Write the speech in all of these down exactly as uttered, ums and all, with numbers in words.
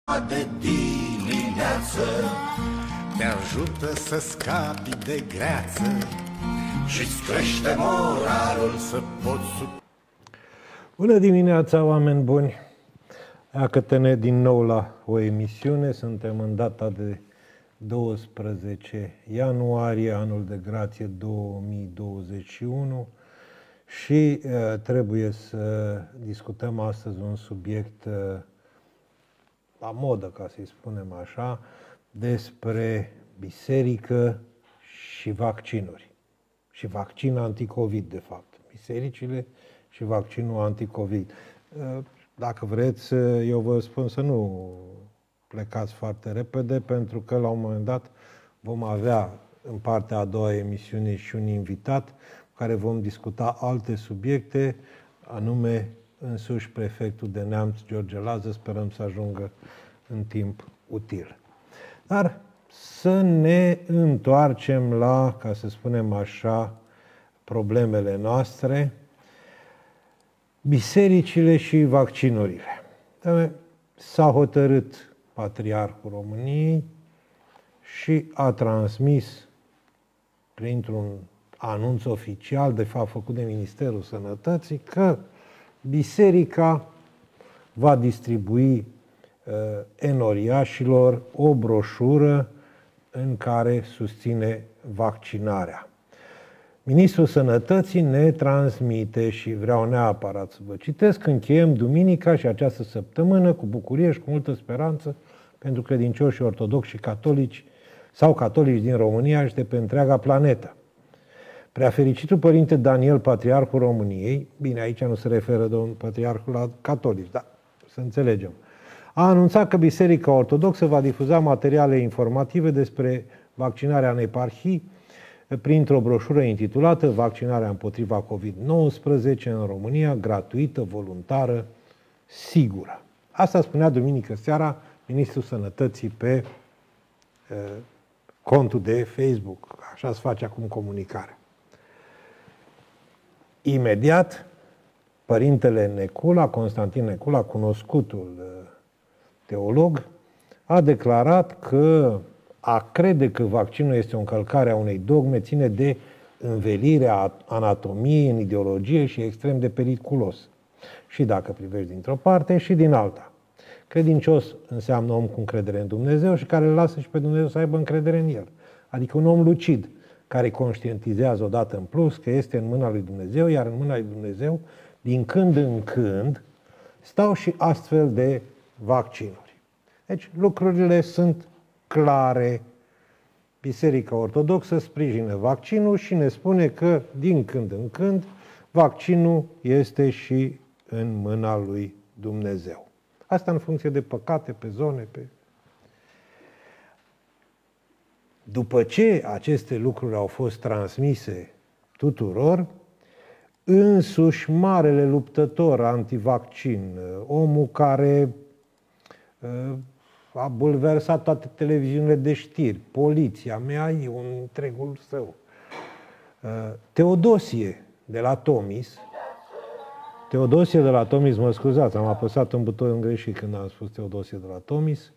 de dimineață te ajută să scapi de greață și-ți crește moralul să poți... Bună dimineața, oameni buni! Iată-ne din nou la o emisiune. Suntem în data de doisprezece ianuarie, anul de grație două mii douăzeci și unu și uh, trebuie să discutăm astăzi un subiect uh, la modă, ca să-i spunem așa, despre biserică și vaccinuri. Și vaccin anticovid, de fapt. Bisericile și vaccinul anticovid. Dacă vreți, eu vă spun să nu plecați foarte repede, pentru că la un moment dat vom avea în partea a doua emisiune și un invitat cu care vom discuta alte subiecte, anume însuși prefectul de Neamț, George Lază. Sperăm să ajungă în timp util. Dar să ne întoarcem la, ca să spunem așa, problemele noastre, bisericile și vaccinurile. S-a hotărât Patriarhul României și a transmis printr-un anunț oficial, de fapt făcut de Ministerul Sănătății, că biserica va distribui uh, enoriașilor o broșură în care susține vaccinarea. Ministrul Sănătății ne transmite, și vreau neapărat să vă citesc: încheiem duminica și această săptămână cu bucurie și cu multă speranță pentru credincioși ortodoxi și catolici sau catolici din România și de pe întreaga planetă. Preafericitul Părinte Daniel, Patriarhul României, bine, aici nu se referă domnul Patriarhul la catolici, dar să înțelegem, a anunțat că Biserica Ortodoxă va difuza materiale informative despre vaccinarea în eparhii printr-o broșură intitulată Vaccinarea împotriva covid nouăsprezece în România, gratuită, voluntară, sigură. Asta spunea duminică seara Ministrul Sănătății pe uh, contul de Facebook. Așa se face acum comunicare. Imediat, Părintele Necula, Constantin Necula, cunoscutul uh, teolog, a declarat că a crede că vaccinul este o încălcare a unei dogme ține de învelirea anatomiei în ideologie și extrem de periculos. Și dacă privești dintr-o parte și din alta. Credincios înseamnă om cu încredere în Dumnezeu și care îl lasă și pe Dumnezeu să aibă încredere în el. Adică un om lucid, care conștientizează odată în plus că este în mâna lui Dumnezeu, iar în mâna lui Dumnezeu, din când în când, stau și astfel de vaccinuri. Deci lucrurile sunt clare. Biserica Ortodoxă sprijină vaccinul și ne spune că, din când în când, vaccinul este și în mâna lui Dumnezeu. Asta în funcție de păcate, pe zone, pe... După ce aceste lucruri au fost transmise tuturor, însuși marele luptător antivaccin, omul care a bulversat toate televiziunile de știri, poliția, M A I, un întregul său, Teodosie de la Tomis, Teodosie de la Tomis, mă scuzați, am apăsat un buton greșit când am spus Teodosie de la Tomis,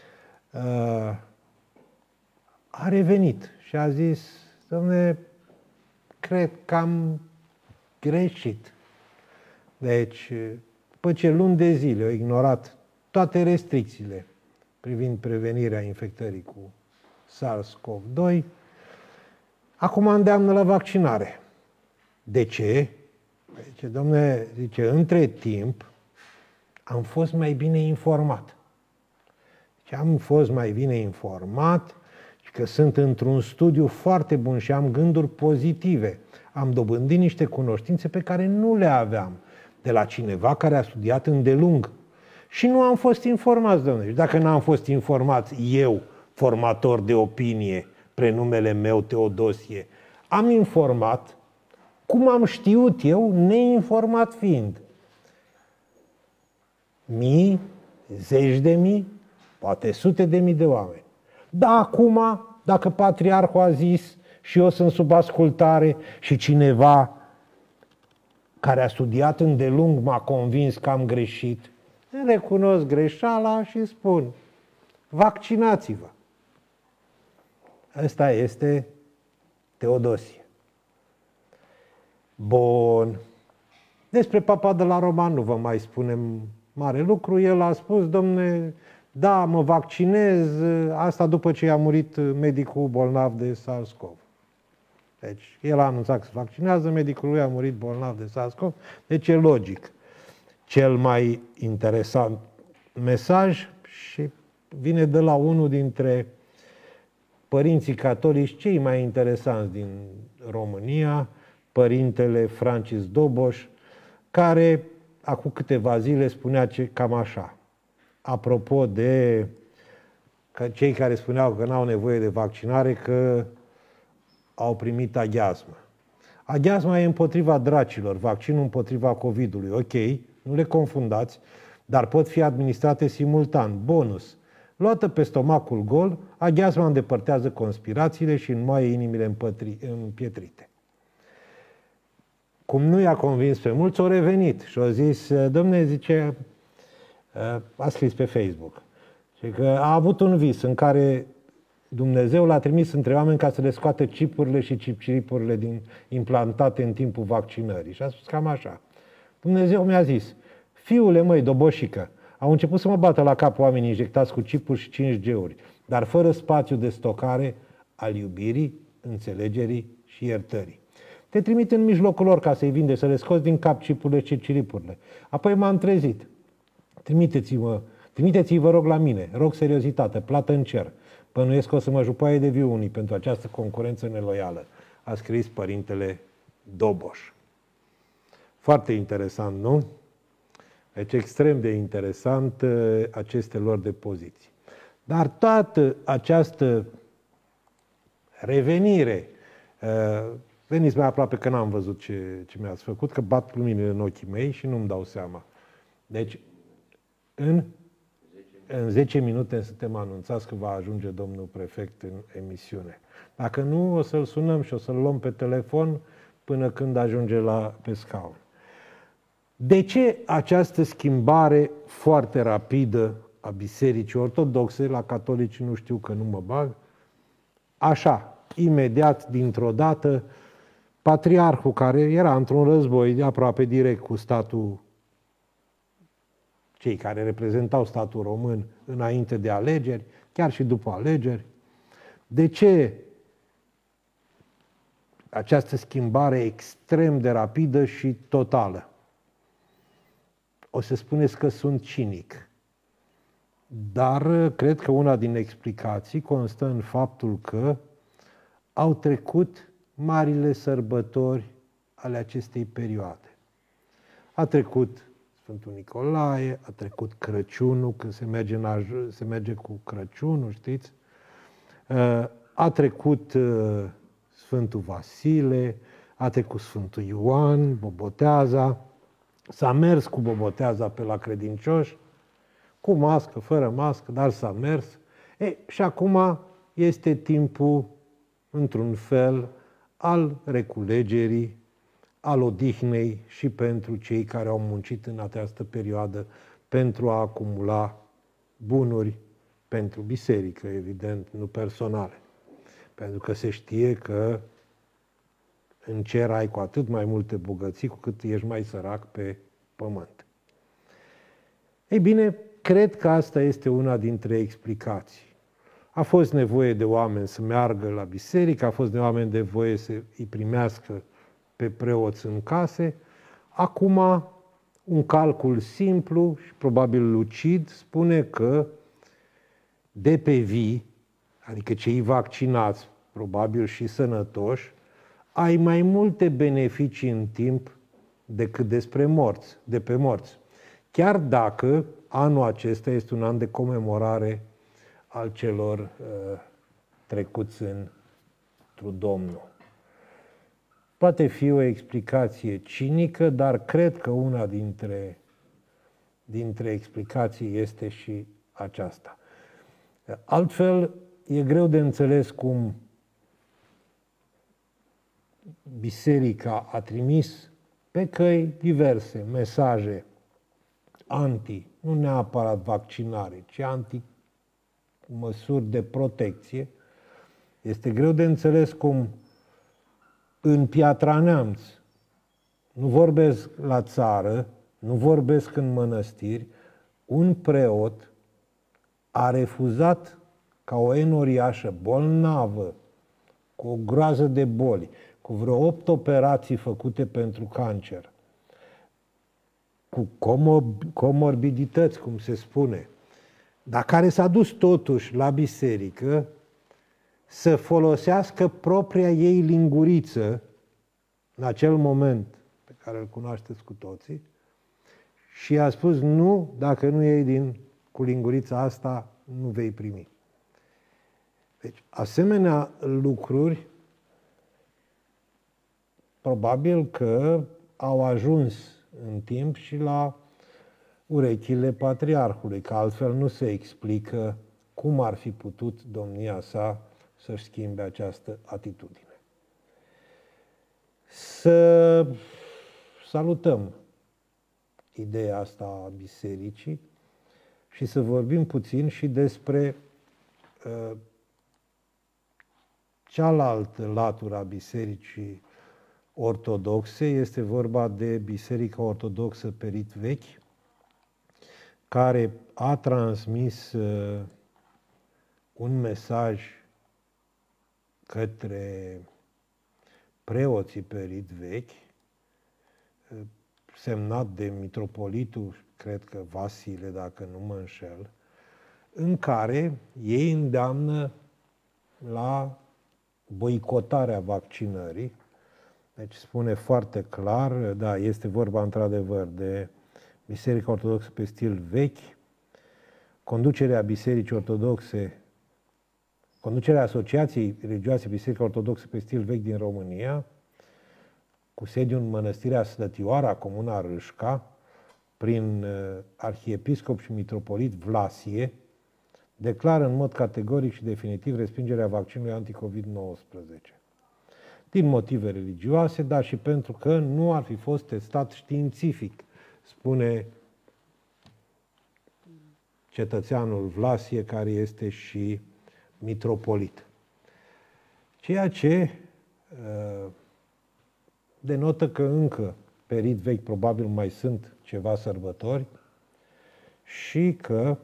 a revenit și a zis: dom'le, cred că am greșit. Deci, după ce luni de zile au ignorat toate restricțiile privind prevenirea infectării cu SARS-CoV doi, acum îndeamnă la vaccinare. De ce? Zice, dom'le, zice, între timp am fost mai bine informat. Deci am fost mai bine informat și că sunt într-un studiu foarte bun și am gânduri pozitive. Am dobândit niște cunoștințe pe care nu le aveam de la cineva care a studiat îndelung. Și nu am fost informați, domnule. Și dacă n-am fost informați eu, formator de opinie, prenumele meu Teodosie, am informat cum am știut eu, neinformat fiind. Mii, zeci de mii, poate sute de mii de oameni. Dar acum, dacă Patriarhul a zis și eu sunt sub ascultare și cineva care a studiat îndelung m-a convins că am greșit, recunosc greșeala și spun: Vaccinați-vă! Ăsta este Teodosie. Bun. Despre Papa de la Roma nu vă mai spunem mare lucru. El a spus, domne, da, mă vaccinez, asta după ce i-a murit medicul bolnav de SARS-CoV. Deci, el a anunțat că se vaccinează, medicul lui a murit bolnav de SARS-CoV, deci e logic. Cel mai interesant mesaj și vine de la unul dintre părinții catolici cei mai interesanți din România, părintele Francis Doboș, care acum câteva zile spunea ce, cam așa. Apropo de că cei care spuneau că n-au nevoie de vaccinare, că au primit aghiazmă. Aghiazma e împotriva dracilor, vaccinul împotriva COVID-ului. Ok, nu le confundați, dar pot fi administrate simultan. Bonus. Luată pe stomacul gol, aghiazma îndepărtează conspirațiile și înmoaie inimile împătri, împietrite. Cum nu i-a convins pe mulți, au revenit și au zis, domne, zice, a scris pe Facebook, și că a avut un vis în care Dumnezeu l-a trimis între oameni ca să le scoată chipurile și chipchiripurile din, implantate în timpul vaccinării. Și a spus cam așa. Dumnezeu mi-a zis, fiule măi, doboșică, au început să mă bată la cap oamenii injectați cu chipuri și cinci G-uri, dar fără spațiu de stocare al iubirii, înțelegerii și iertării. Te trimit în mijlocul lor ca să-i vinde, să le scoți din cap chipurile și chiripurile. Apoi m-am trezit. Trimiteți-vă, trimiteți-i, vă rog, la mine. Rog seriozitate, plată în cer. Bănuiesc că o să mă jupaie de viu unii pentru această concurență neloială. A scris părintele Doboș. Foarte interesant, nu? Deci extrem de interesant aceste lor de poziții. Dar toată această revenire, veniți mai aproape că n-am văzut ce, ce mi-ați făcut, că bat luminile în ochii mei și nu-mi dau seama. Deci, în, în zece minute suntem anunțați că va ajunge domnul prefect în emisiune. Dacă nu, o să-l sunăm și o să-l luăm pe telefon până când ajunge la, pe scaun. De ce această schimbare foarte rapidă a Bisericii Ortodoxe? La catolici nu știu, că nu mă bag. Așa, imediat, dintr-o dată, patriarhul, care era într-un război aproape direct cu statul, cei care reprezentau statul român înainte de alegeri, chiar și după alegeri, de ce această schimbare extrem de rapidă și totală? O să spuneți că sunt cinic, dar cred că una din explicații constă în faptul că au trecut marile sărbători ale acestei perioade. A trecut Sfântul Nicolae, a trecut Crăciunul, când se merge, în aj- se merge cu Crăciunul, știți? A trecut Sfântul Vasile, a trecut Sfântul Ioan, Boboteaza, s-a mers cu Boboteaza pe la credincioși, cu mască, fără mască, dar s-a mers. E, și acum este timpul, într-un fel, al reculegerii, al odihnei și pentru cei care au muncit în această perioadă pentru a acumula bunuri pentru biserică, evident, nu personale. Pentru că se știe că în cer ai cu atât mai multe bogății, cu cât ești mai sărac pe pământ. Ei bine, cred că asta este una dintre explicații. A fost nevoie de oameni să meargă la biserică, a fost de oameni de voie să îi primească pe preoți în case. Acum, un calcul simplu și probabil lucid spune că de pe vii, adică cei vaccinați, probabil și sănătoși, ai mai multe beneficii în timp decât despre morți, de pe morți. Chiar dacă anul acesta este un an de comemorare al celor uh, trecuți într-un Domnul. Poate fi o explicație cinică, dar cred că una dintre, dintre explicații este și aceasta. Altfel, e greu de înțeles cum biserica a trimis pe căi diverse mesaje anti, nu neapărat vaccinare, ci anti măsuri de protecție. Este greu de înțeles cum în Piatra Neamț, nu vorbesc la țară, nu vorbesc în mănăstiri, un preot a refuzat ca o enoriașă bolnavă, cu o groază de boli, cu vreo opt operații făcute pentru cancer, cu comor- comorbidități, cum se spune, dar care s-a dus totuși la biserică să folosească propria ei linguriță în acel moment pe care îl cunoașteți cu toții și a spus nu, dacă nu iei din cu lingurița asta, nu vei primi. Deci, asemenea lucruri probabil că au ajuns în timp și la urechile patriarhului, că altfel nu se explică cum ar fi putut domnia sa să-și schimbe această atitudine. Să salutăm ideea asta a bisericii și să vorbim puțin și despre uh, cealaltă latură a bisericii ortodoxe. Este vorba de Biserica Ortodoxă Perit Vechi, care a transmis uh, un mesaj către preoții Perit Vechi, uh, semnat de mitropolitul, cred că Vasile, dacă nu mă înșel, în care ei îndeamnă la boicotarea vaccinării. Deci spune foarte clar, da, este vorba într-adevăr de Biserica Ortodoxă pe stil vechi, conducerea Bisericii Ortodoxe, conducerea Asociației Religioase Biserica Ortodoxă pe stil vechi din România, cu sediul în Mănăstirea Slătioara, Comuna Râșca, prin arhiepiscop și mitropolit Vlasie, declară în mod categoric și definitiv respingerea vaccinului anticovid nouăsprezece. Din motive religioase, dar și pentru că nu ar fi fost testat științific, spune cetățeanul Vlasie, care este și mitropolit. Ceea ce uh, denotă că încă Perit Vechi probabil mai sunt ceva sărbători și că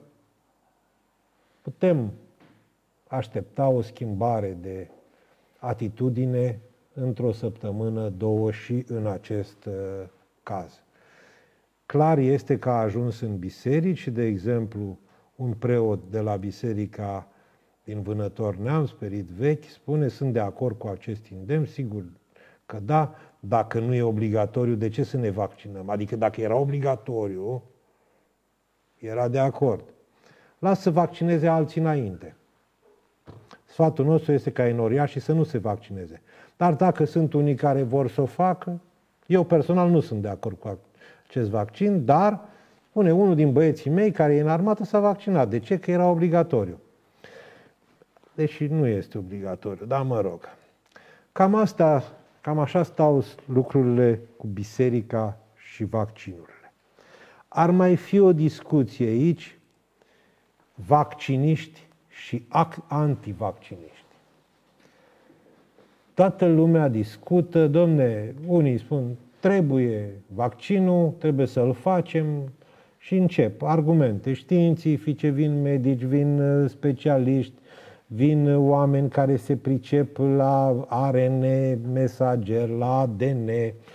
putem aștepta o schimbare de atitudine într-o săptămână, două și în acest uh, caz. Clar este că a ajuns în biserici și, de exemplu, un preot de la biserica din Vânător Neamț, Perit Vechi, spune, sunt de acord cu acest îndemn, sigur că da, dacă nu e obligatoriu, de ce să ne vaccinăm? Adică dacă era obligatoriu, era de acord. Lasă să vaccineze alții înainte. Sfatul nostru este ca enoriașii să nu se vaccineze. Dar dacă sunt unii care vor să o facă, eu personal nu sunt de acord cu acest vaccin, dar spune unul din băieții mei care e în armată s-a vaccinat. De ce? Că era obligatoriu. Deși nu este obligatoriu, dar mă rog. Cam asta, cam așa stau lucrurile cu biserica și vaccinurile. Ar mai fi o discuție aici, vacciniști și antivacciniști. Toată lumea discută, domne, unii spun, trebuie vaccinul, trebuie să-l facem și încep argumente științifice, vin medici, vin specialiști, vin oameni care se pricep la A R N mesager, la A D N.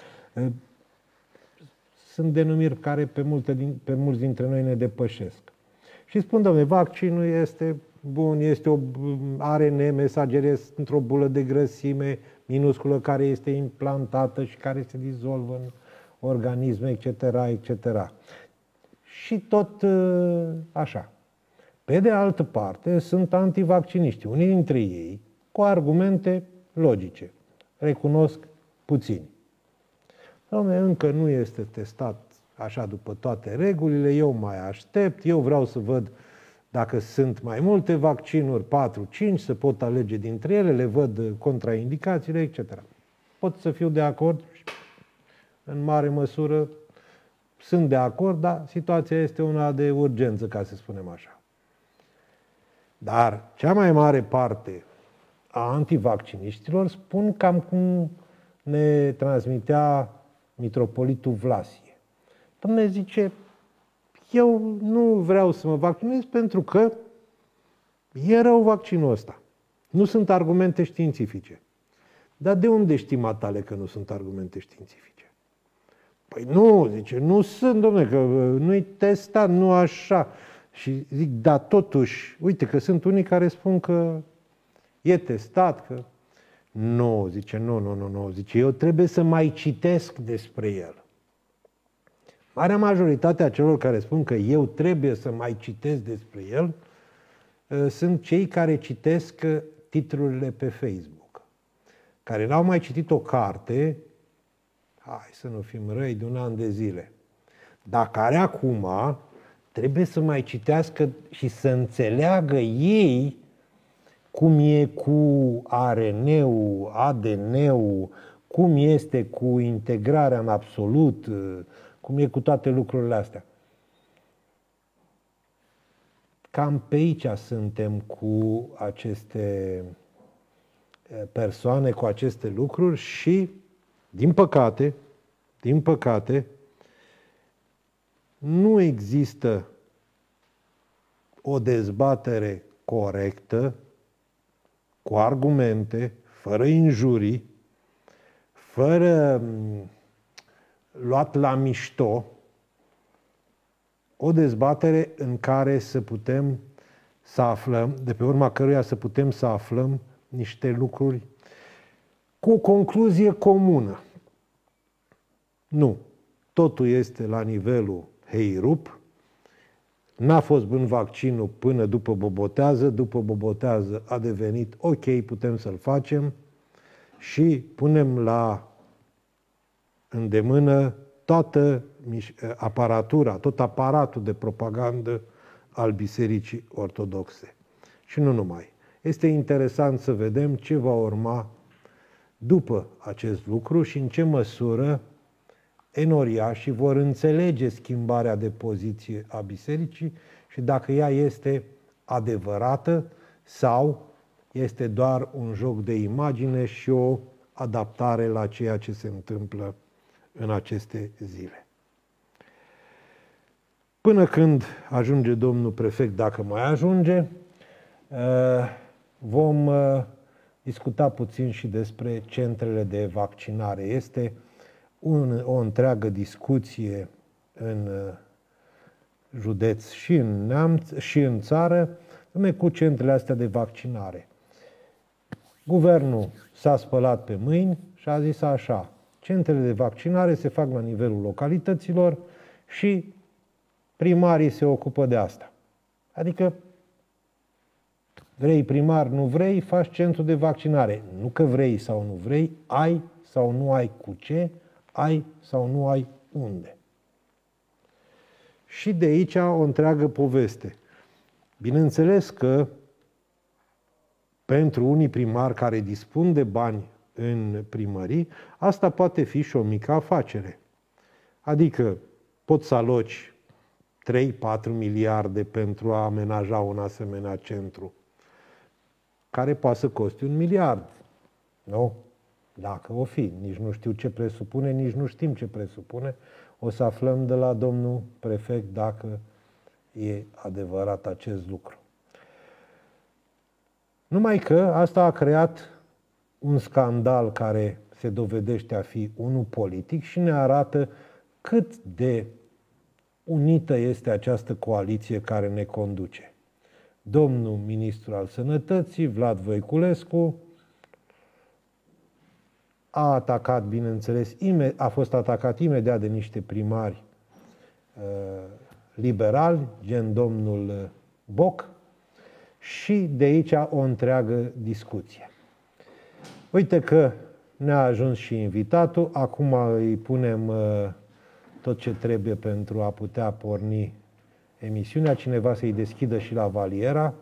Sunt denumiri care pe, multe din, pe mulți dintre noi ne depășesc. Și spun, domnule, vaccinul este bun, este o A R N mesager într-o bulă de grăsime minusculă care este implantată și care se dizolvă în organisme, et cetera, et cetera. Și tot așa. Pe de altă parte, sunt antivacciniști. Unii dintre ei cu argumente logice. Recunosc puțini. Dom'le, încă nu este testat așa după toate regulile, eu mai aștept, eu vreau să văd dacă sunt mai multe vaccinuri, patru, cinci, să pot alege dintre ele, le văd contraindicațiile, et cetera. Pot să fiu de acord, în mare măsură sunt de acord, dar situația este una de urgență, ca să spunem așa. Dar cea mai mare parte a antivacciniștilor spun cam cum ne transmitea mitropolitul Vlasie. Dom'le, zice, eu nu vreau să mă vaccinez pentru că e rău vaccinul ăsta. Nu sunt argumente științifice. Dar de unde știi, matale, că nu sunt argumente științifice? Păi nu, zice, nu sunt, dom'le, că nu-i testat, nu așa. Și zic, da, totuși, uite că sunt unii care spun că e testat, că... Nu, zice, nu, nu, nu, nu, zice, eu trebuie să mai citesc despre el. Marea majoritate a celor care spun că eu trebuie să mai citesc despre el sunt cei care citesc titlurile pe Facebook, care n-au mai citit o carte, hai să nu fim răi, de un an de zile, dar care acum trebuie să mai citească și să înțeleagă ei cum e cu A R N-ul, A D N-ul, cum este cu integrarea în absolut, cum e cu toate lucrurile astea. Cam pe aici suntem cu aceste persoane, cu aceste lucruri și, din păcate, din păcate, nu există o dezbatere corectă, cu argumente, fără injurii, fără luat la mișto, o dezbatere în care să putem să aflăm, de pe urma căruia să putem să aflăm niște lucruri cu o concluzie comună. Nu. Totul este la nivelul heirup. N-a fost bun vaccinul până după bobotează, după bobotează a devenit ok, putem să-l facem și punem la îndemână toată aparatura, tot aparatul de propagandă al Bisericii Ortodoxe. Și nu numai. Este interesant să vedem ce va urma după acest lucru și în ce măsură enoriașii vor înțelege schimbarea de poziție a Bisericii și dacă ea este adevărată sau este doar un joc de imagine și o adaptare la ceea ce se întâmplă în aceste zile. Până când ajunge domnul prefect, dacă mai ajunge, vom discuta puțin și despre centrele de vaccinare. Este un, o întreagă discuție în județ și în neamț și în țară cu centrele astea de vaccinare. Guvernul s-a spălat pe mâini și a zis așa: centrele de vaccinare se fac la nivelul localităților și primarii se ocupă de asta. Adică vrei primar, nu vrei, faci centru de vaccinare. Nu că vrei sau nu vrei, ai sau nu ai cu ce, ai sau nu ai unde. Și de aici o întreagă poveste. Bineînțeles că pentru unii primari care dispun de bani în primării, asta poate fi și o mică afacere. Adică poți să aloci trei patru miliarde pentru a amenaja un asemenea centru, care poate să coste un miliard. Nu? Dacă o fi. Nici nu știu ce presupune, nici nu știm ce presupune. O să aflăm de la domnul prefect dacă e adevărat acest lucru. Numai că asta a creat un scandal care se dovedește a fi unul politic și ne arată cât de unită este această coaliție care ne conduce. Domnul ministru al Sănătății, Vlad Voiculescu, a atacat, bineînțeles, a fost atacat imediat de niște primari uh, liberali, gen domnul Boc, și de aici o întreagă discuție. Uite că ne-a ajuns și invitatul, acum îi punem uh, tot ce trebuie pentru a putea porni emisiunea, cineva să-i deschidă și la valiera.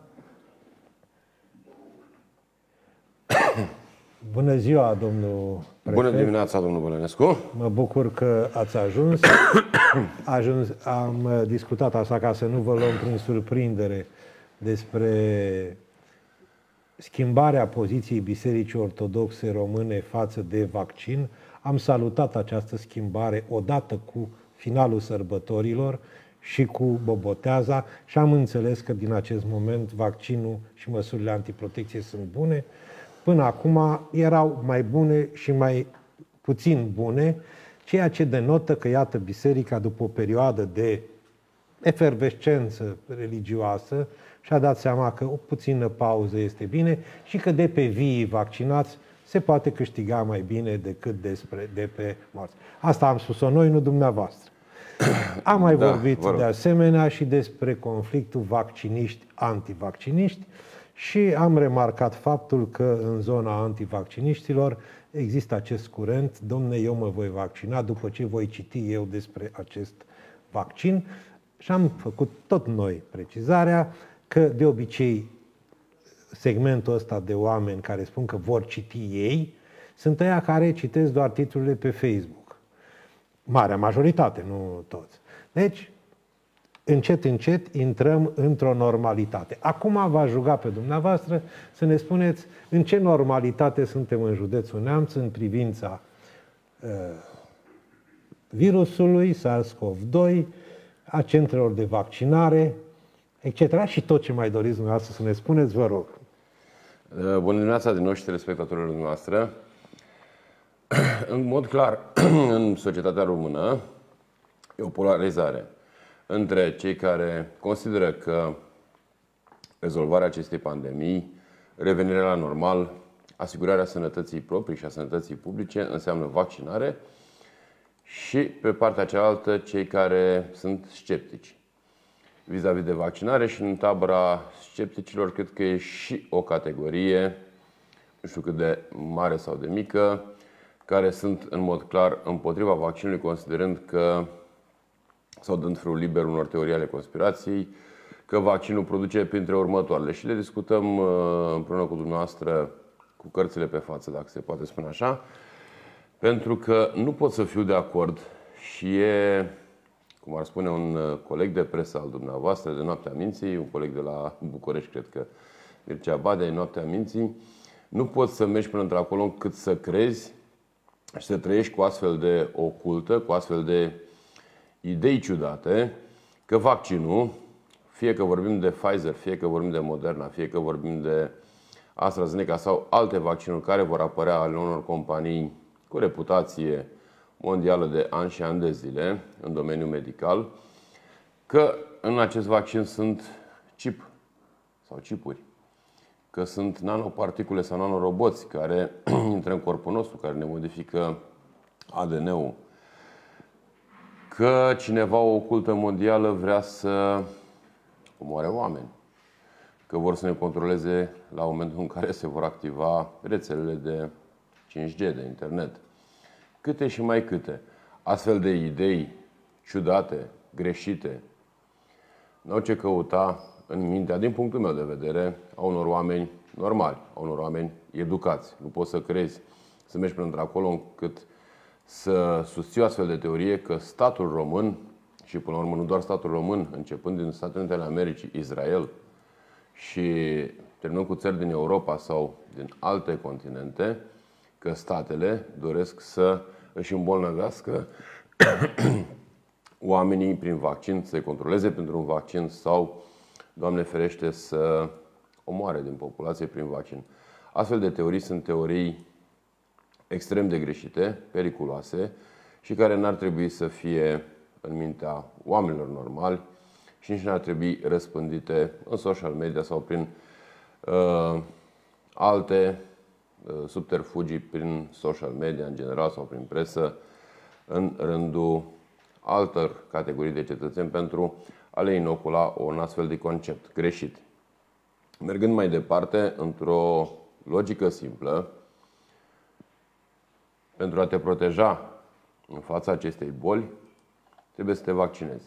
Bună ziua, domnul prefect. Bună dimineața, domnul Bălănescu. Mă bucur că ați ajuns. ajuns. Am discutat asta ca să nu vă luăm prin surprindere despre schimbarea poziției Bisericii Ortodoxe Române față de vaccin. Am salutat această schimbare odată cu finalul sărbătorilor și cu Boboteaza și am înțeles că din acest moment vaccinul și măsurile antiprotecție sunt bune. Până acum erau mai bune și mai puțin bune, ceea ce denotă că, iată, Biserica, după o perioadă de efervescență religioasă, și-a dat seama că o puțină pauză este bine și că de pe viii vaccinați se poate câștiga mai bine decât despre, de pe morți. Asta am spus-o noi, nu dumneavoastră. Am mai da, vorbit de asemenea și despre conflictul vacciniști-antivacciniști și am remarcat faptul că în zona antivacciniștilor există acest curent: domne, eu mă voi vaccina după ce voi citi eu despre acest vaccin. Și am făcut tot noi precizarea că de obicei segmentul ăsta de oameni care spun că vor citi ei sunt ăia care citesc doar titlurile pe Facebook. Marea majoritate, nu toți. Deci, încet, încet intrăm într-o normalitate. Acum v-aș ruga pe dumneavoastră să ne spuneți în ce normalitate suntem în județul Neamț în privința uh, virusului SARS-CoV doi, a centrelor de vaccinare, et cetera. Și tot ce mai doriți dumneavoastră să ne spuneți, vă rog. Bună dimineața din nou și telespectatorilor dumneavoastră. În mod clar, în societatea română e o polarizare între cei care consideră că rezolvarea acestei pandemii, revenirea la normal, asigurarea sănătății proprii și a sănătății publice înseamnă vaccinare, și pe partea cealaltă cei care sunt sceptici vis-a-vis de vaccinare. Și în tabăra scepticilor cred că e și o categorie, nu știu cât de mare sau de mică, care sunt în mod clar împotriva vaccinului, considerând că, sau dând frâul liber unor teorii ale conspirației, că vaccinul produce printre următoarele. Și le discutăm împreună cu dumneavoastră cu cărțile pe față, dacă se poate spune așa, pentru că nu pot să fiu de acord și e, cum ar spune un coleg de presă al dumneavoastră, de Noaptea Minții, un coleg de la București, cred că Mircea Badea, Noaptea Minții, nu poți să mergi până într-acolo încât să crezi și să trăiești cu astfel de ocultă, cu astfel de idei ciudate, că vaccinul, fie că vorbim de Pfizer, fie că vorbim de Moderna, fie că vorbim de AstraZeneca sau alte vaccinuri care vor apărea ale unor companii cu reputație mondială de ani și ani de zile în domeniul medical, că în acest vaccin sunt chip sau chipuri, că sunt nanoparticule sau nanoroboți care intră în corpul nostru, care ne modifică A D N-ul, că cineva, o ocultă mondială, vrea să omoare oameni, că vor să ne controleze la momentul în care se vor activa rețelele de cinci G, de internet. Câte și mai câte astfel de idei ciudate, greșite, n-au ce căuta în mintea, din punctul meu de vedere, a unor oameni normali, a unor oameni educați. Nu poți să crezi, să mergi până într-acolo încât să susții o astfel de teorie că statul român, și până la urmă nu doar statul român, începând din Statele Unite ale Americii, Israel și terminând cu țări din Europa sau din alte continente, că statele doresc să își îmbolnăvească oamenii prin vaccin, să-i controleze pentru un vaccin sau, Doamne ferește, să omoare din populație prin vaccin. Astfel de teorii sunt teorii extrem de greșite, periculoase și care n-ar trebui să fie în mintea oamenilor normali și nici n-ar trebui răspândite în social media sau prin uh, alte uh, subterfugii, prin social media în general sau prin presă, în rândul altor categorii de cetățeni pentru a le inocula un astfel de concept greșit. Mergând mai departe, într-o logică simplă, pentru a te proteja în fața acestei boli, trebuie să te vaccinezi.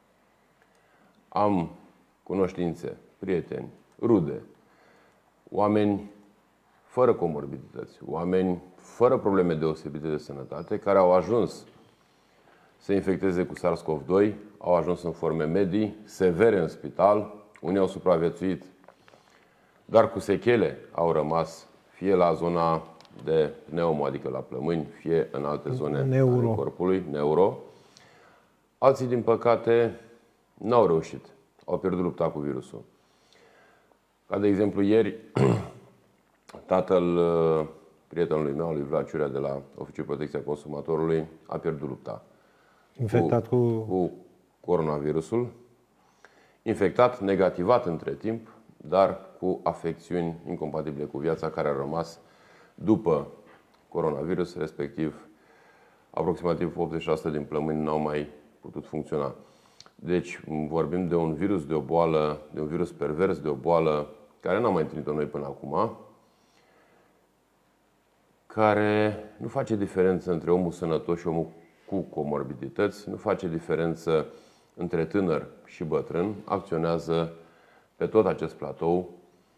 Am cunoștințe, prieteni, rude, oameni fără comorbidități, oameni fără probleme deosebite de sănătate, care au ajuns să infecteze cu SARS-CoV doi, au ajuns în forme medii, severe în spital, Unii au supraviețuit, dar cu sechele au rămas fie la zona de pneumo, adică la plămâni, fie în alte zone neuro. ale corpului, neuro. Alții, din păcate, n-au reușit. Au pierdut lupta cu virusul. Ca de exemplu, ieri, tatăl prietenului meu, lui Vlad Ciurea, de la Oficiul Protecției Consumatorului, a pierdut lupta. Infectat cu... cu... cu coronavirusul, infectat, negativat între timp, dar cu afecțiuni incompatibile cu viața, care a rămas după coronavirus, respectiv aproximativ optzeci la sută din plămâni n-au mai putut funcționa. Deci vorbim de un virus, de o boală, de un virus pervers, de o boală care n-am mai întâlnit-o noi până acum, care nu face diferență între omul sănătos și omul cu comorbidități, nu face diferență între tânăr și bătrân, acționează pe tot acest platou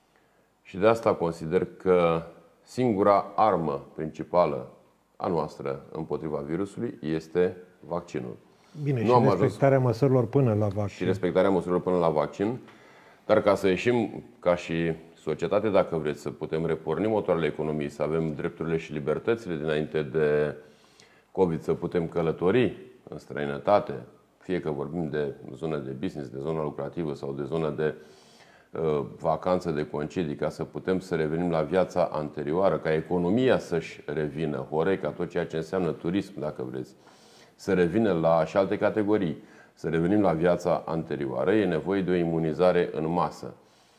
și de asta consider că singura armă principală a noastră împotriva virusului este vaccinul. Bine, nu și am respectarea ajuns... măsurilor până la vaccin. Și respectarea măsurilor până la vaccin, dar ca să ieșim ca și societate, dacă vreți, să putem reporni motoarele economiei, să avem drepturile și libertățile dinainte de COVID, să putem călători în străinătate, fie că vorbim de zonă de business, de zonă lucrativă sau de zonă de uh, vacanță, de concedii, ca să putem să revenim la viața anterioară, ca economia să-și revină, Horeca, tot ceea ce înseamnă turism, dacă vreți, să revină la și alte categorii, să revenim la viața anterioară, e nevoie de o imunizare în masă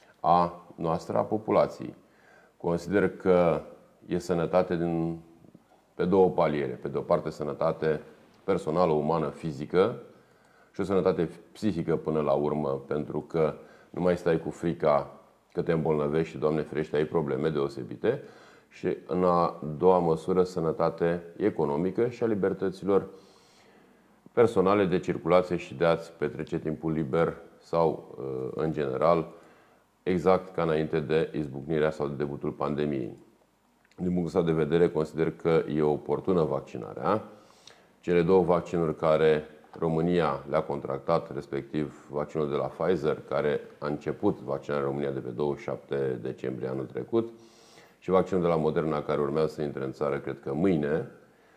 a noastră, a populației. Consider că e sănătate din, pe două paliere. Pe de o parte, sănătate personală, umană, fizică și o sănătate psihică până la urmă, pentru că nu mai stai cu frica că te îmbolnăvești și, Doamne ferește, ai probleme deosebite. Și în a doua măsură, sănătate economică și a libertăților personale de circulație și de a-ți petrece timpul liber sau, în general, exact ca înainte de izbucnirea sau de debutul pandemiei. Din punctul ăsta de vedere, consider că e oportună vaccinarea. Cele două vaccinuri care România le-a contractat, respectiv vaccinul de la Pfizer, care a început vaccinarea în România de pe douăzeci și șapte decembrie anul trecut, și vaccinul de la Moderna, care urmează să intre în țară, cred că mâine,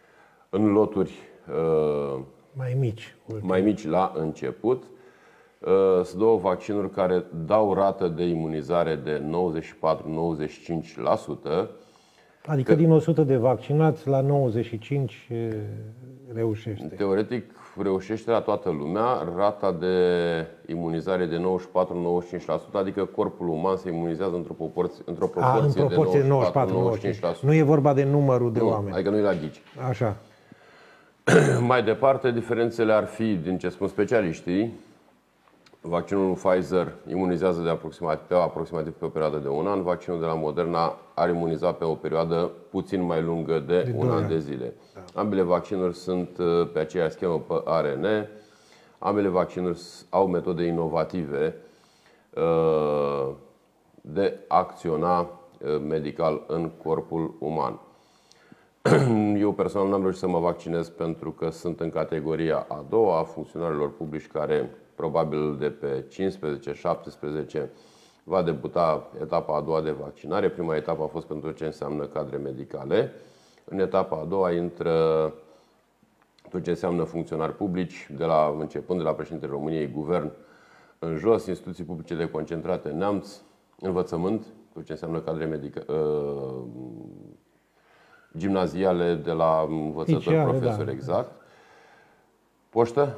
în loturi uh, mai mici, mai mici la început. Uh, sunt două vaccinuri care dau rată de imunizare de nouăzeci și patru - nouăzeci și cinci la sută. Adică că, din o sută de vaccinați, la nouăzeci și cinci reușește. Teoretic reușește la toată lumea. Rata de imunizare de nouăzeci și patru - nouăzeci și cinci la sută, adică corpul uman se imunizează într-o proporție, într-o proporție, A, în proporție de nouăzeci și patru - nouăzeci și cinci la sută. Nu e vorba de numărul de nu, oameni. Adică nu e la ghici. Așa. Mai departe, diferențele ar fi, din ce spun specialiștii, vaccinul Pfizer imunizează de aproximativ, aproximativ pe o perioadă de un an, vaccinul de la Moderna ar imuniza pe o perioadă puțin mai lungă de, de un an de zile. Da. Ambele vaccinuri sunt pe aceeași schemă pe A R N. Ambele vaccinuri au metode inovative de a acționa medical în corpul uman. Eu personal n-am reușit să mă vaccinez pentru că sunt în categoria a doua a funcționarilor publici care probabil de pe cincisprezece - șaptesprezece va debuta etapa a doua de vaccinare. Prima etapă a fost pentru ce înseamnă cadre medicale. În etapa a doua intră tot ce înseamnă funcționari publici, de la, începând de la președintele României, guvern în jos, instituții publice deconcentrate, neamț, învățământ, tot ce înseamnă cadre medicale, uh, gimnaziale, de la învățători, Ficiale, profesori, da. exact. Poștă.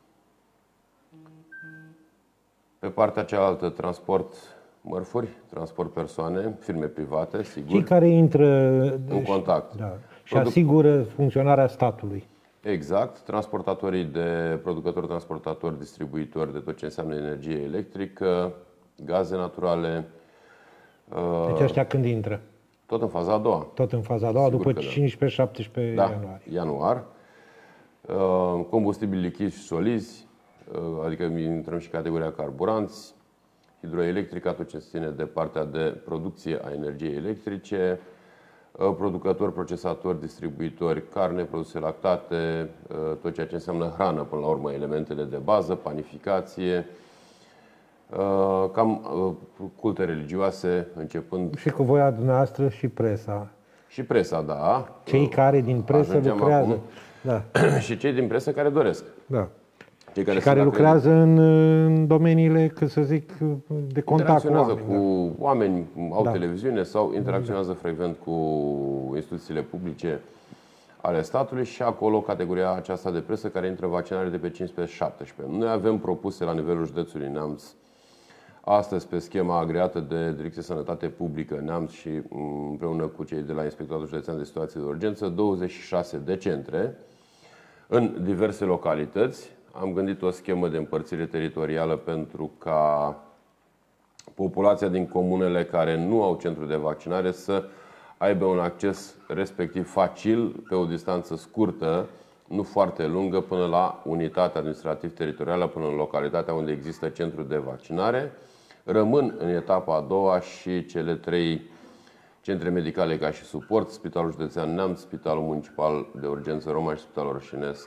Pe partea cealaltă, transport mărfuri, transport persoane, firme private, sigur. Cei care intră în contact. Da. Și asigură funcționarea statului. Exact. Transportatorii de producători, transportatori, distribuitori de tot ce înseamnă energie electrică, gaze naturale. Deci ăștia când intră? Tot în faza a doua. Tot în faza a doua, sigur, după cincisprezece - șaptesprezece da, ianuarie. ianuar. Combustibili lichizi și solizi, adică intrăm și categoria carburanți, hidroelectrica, tot ce ține de partea de producție a energiei electrice, producători, procesatori, distribuitori, carne, produse lactate, tot ceea ce înseamnă hrană, până la urmă, elementele de bază, panificație, Cam culte religioase începând... Și cu voia dumneavoastră și presa. Și presa, da. Cei care din presă Ajungem lucrează. Acum. Da. Și cei din presă care doresc. Da. Cei care, și care lucrează în, în domeniile, cât să zic, de contact cu oameni. cu da. oameni, au Da. televiziune sau interacționează da. frecvent cu instituțiile publice ale statului și acolo categoria aceasta de presă care intră vaccinare de pe cincisprezece șaptesprezece. Noi avem propuse la nivelul județului Neamț astăzi pe schema agreată de Direcția Sănătate Publică Neamț și împreună cu cei de la Inspectoratul Județean de Situații de Urgență douăzeci și șase de centre în diverse localități. Am gândit o schemă de împărțire teritorială pentru ca populația din comunele care nu au centru de vaccinare să aibă un acces respectiv facil, pe o distanță scurtă, nu foarte lungă, până la unitatea administrativ-teritorială, până în localitatea unde există centru de vaccinare. Rămân în etapa a doua și cele trei centre medicale ca și suport, Spitalul Județean Neamț, Spitalul Municipal de Urgență Roman și Spitalul Rășinesc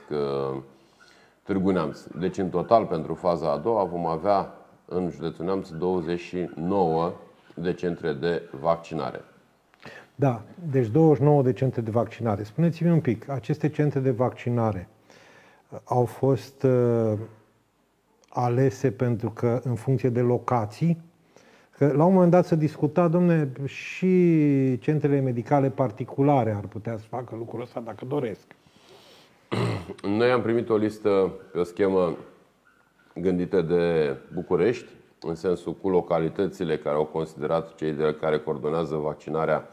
Târgu Neamț. Deci, în total, pentru faza a doua, vom avea în județul Neamț douăzeci și nouă de centre de vaccinare. Da, deci douăzeci și nouă de centre de vaccinare. Spuneți-mi un pic, aceste centre de vaccinare au fost uh, alese pentru că în funcție de locații? Că la un moment dat se discuta, domne, și centrele medicale particulare ar putea să facă lucrul ăsta dacă doresc. Noi am primit o listă pe o schemă gândită de București, în sensul cu localitățile care au considerat cei de care coordonează vaccinarea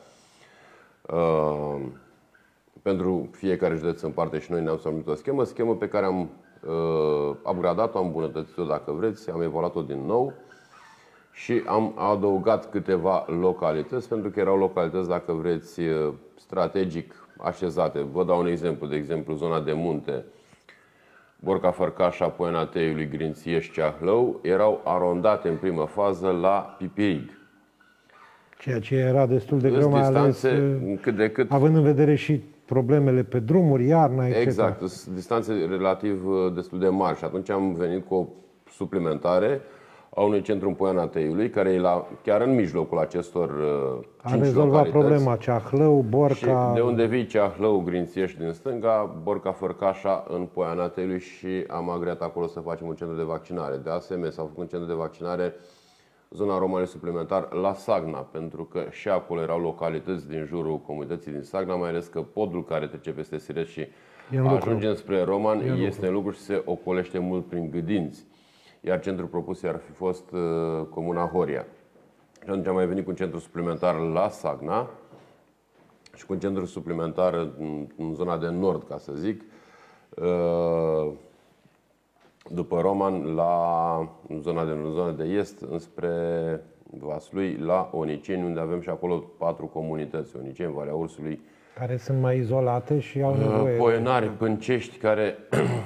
uh, pentru fiecare județ în parte și noi ne-am submit o schemă, schemă pe care am uh, upgradat-o, am îmbunătățit-o dacă vreți, am evaluat-o din nou și am adăugat câteva localități, pentru că erau localități, dacă vreți, strategic așezate. Vă dau un exemplu, de exemplu, zona de munte, Borca Fărcașa, Poiana Teiului, Grințiești, Ceahlău, erau arondate în primă fază la Pipirig. Ceea ce era destul de greu, mai ales cât de cât, având în vedere și problemele pe drumuri, iarna, et cetera. Exact, distanțe relativ destul de mari și atunci am venit cu o suplimentare a unui centru în Poiana Teiului, care e la, chiar în mijlocul acestor cinci a rezolvat localități. problema Ceahlău, Borca... Și de unde vii Ceahlău, Grințiești din stânga, Borca Fărcașa în Poiana Teiului și am agreat acolo să facem un centru de vaccinare. De asemenea, s-a făcut un centru de vaccinare zona Romane suplimentar la Sagna, pentru că și acolo erau localități din jurul comunității din Sagna, mai ales că podul care trece peste Siret și ajunge spre Roman este în lucru și se ocolește mult prin Gâdinți. Iar centrul propus ar fi fost uh, comuna Horia. Și atunci am mai venit cu un centru suplimentar la Sagna și cu un centru suplimentar în, în zona de nord, ca să zic, uh, după Roman, la în zona de, în zona de est, înspre Vaslui, la Oniceni, unde avem și acolo patru comunități. Oniceni, Valea Ursului, care sunt mai izolate și au nevoie... Poenari, Pâncești, care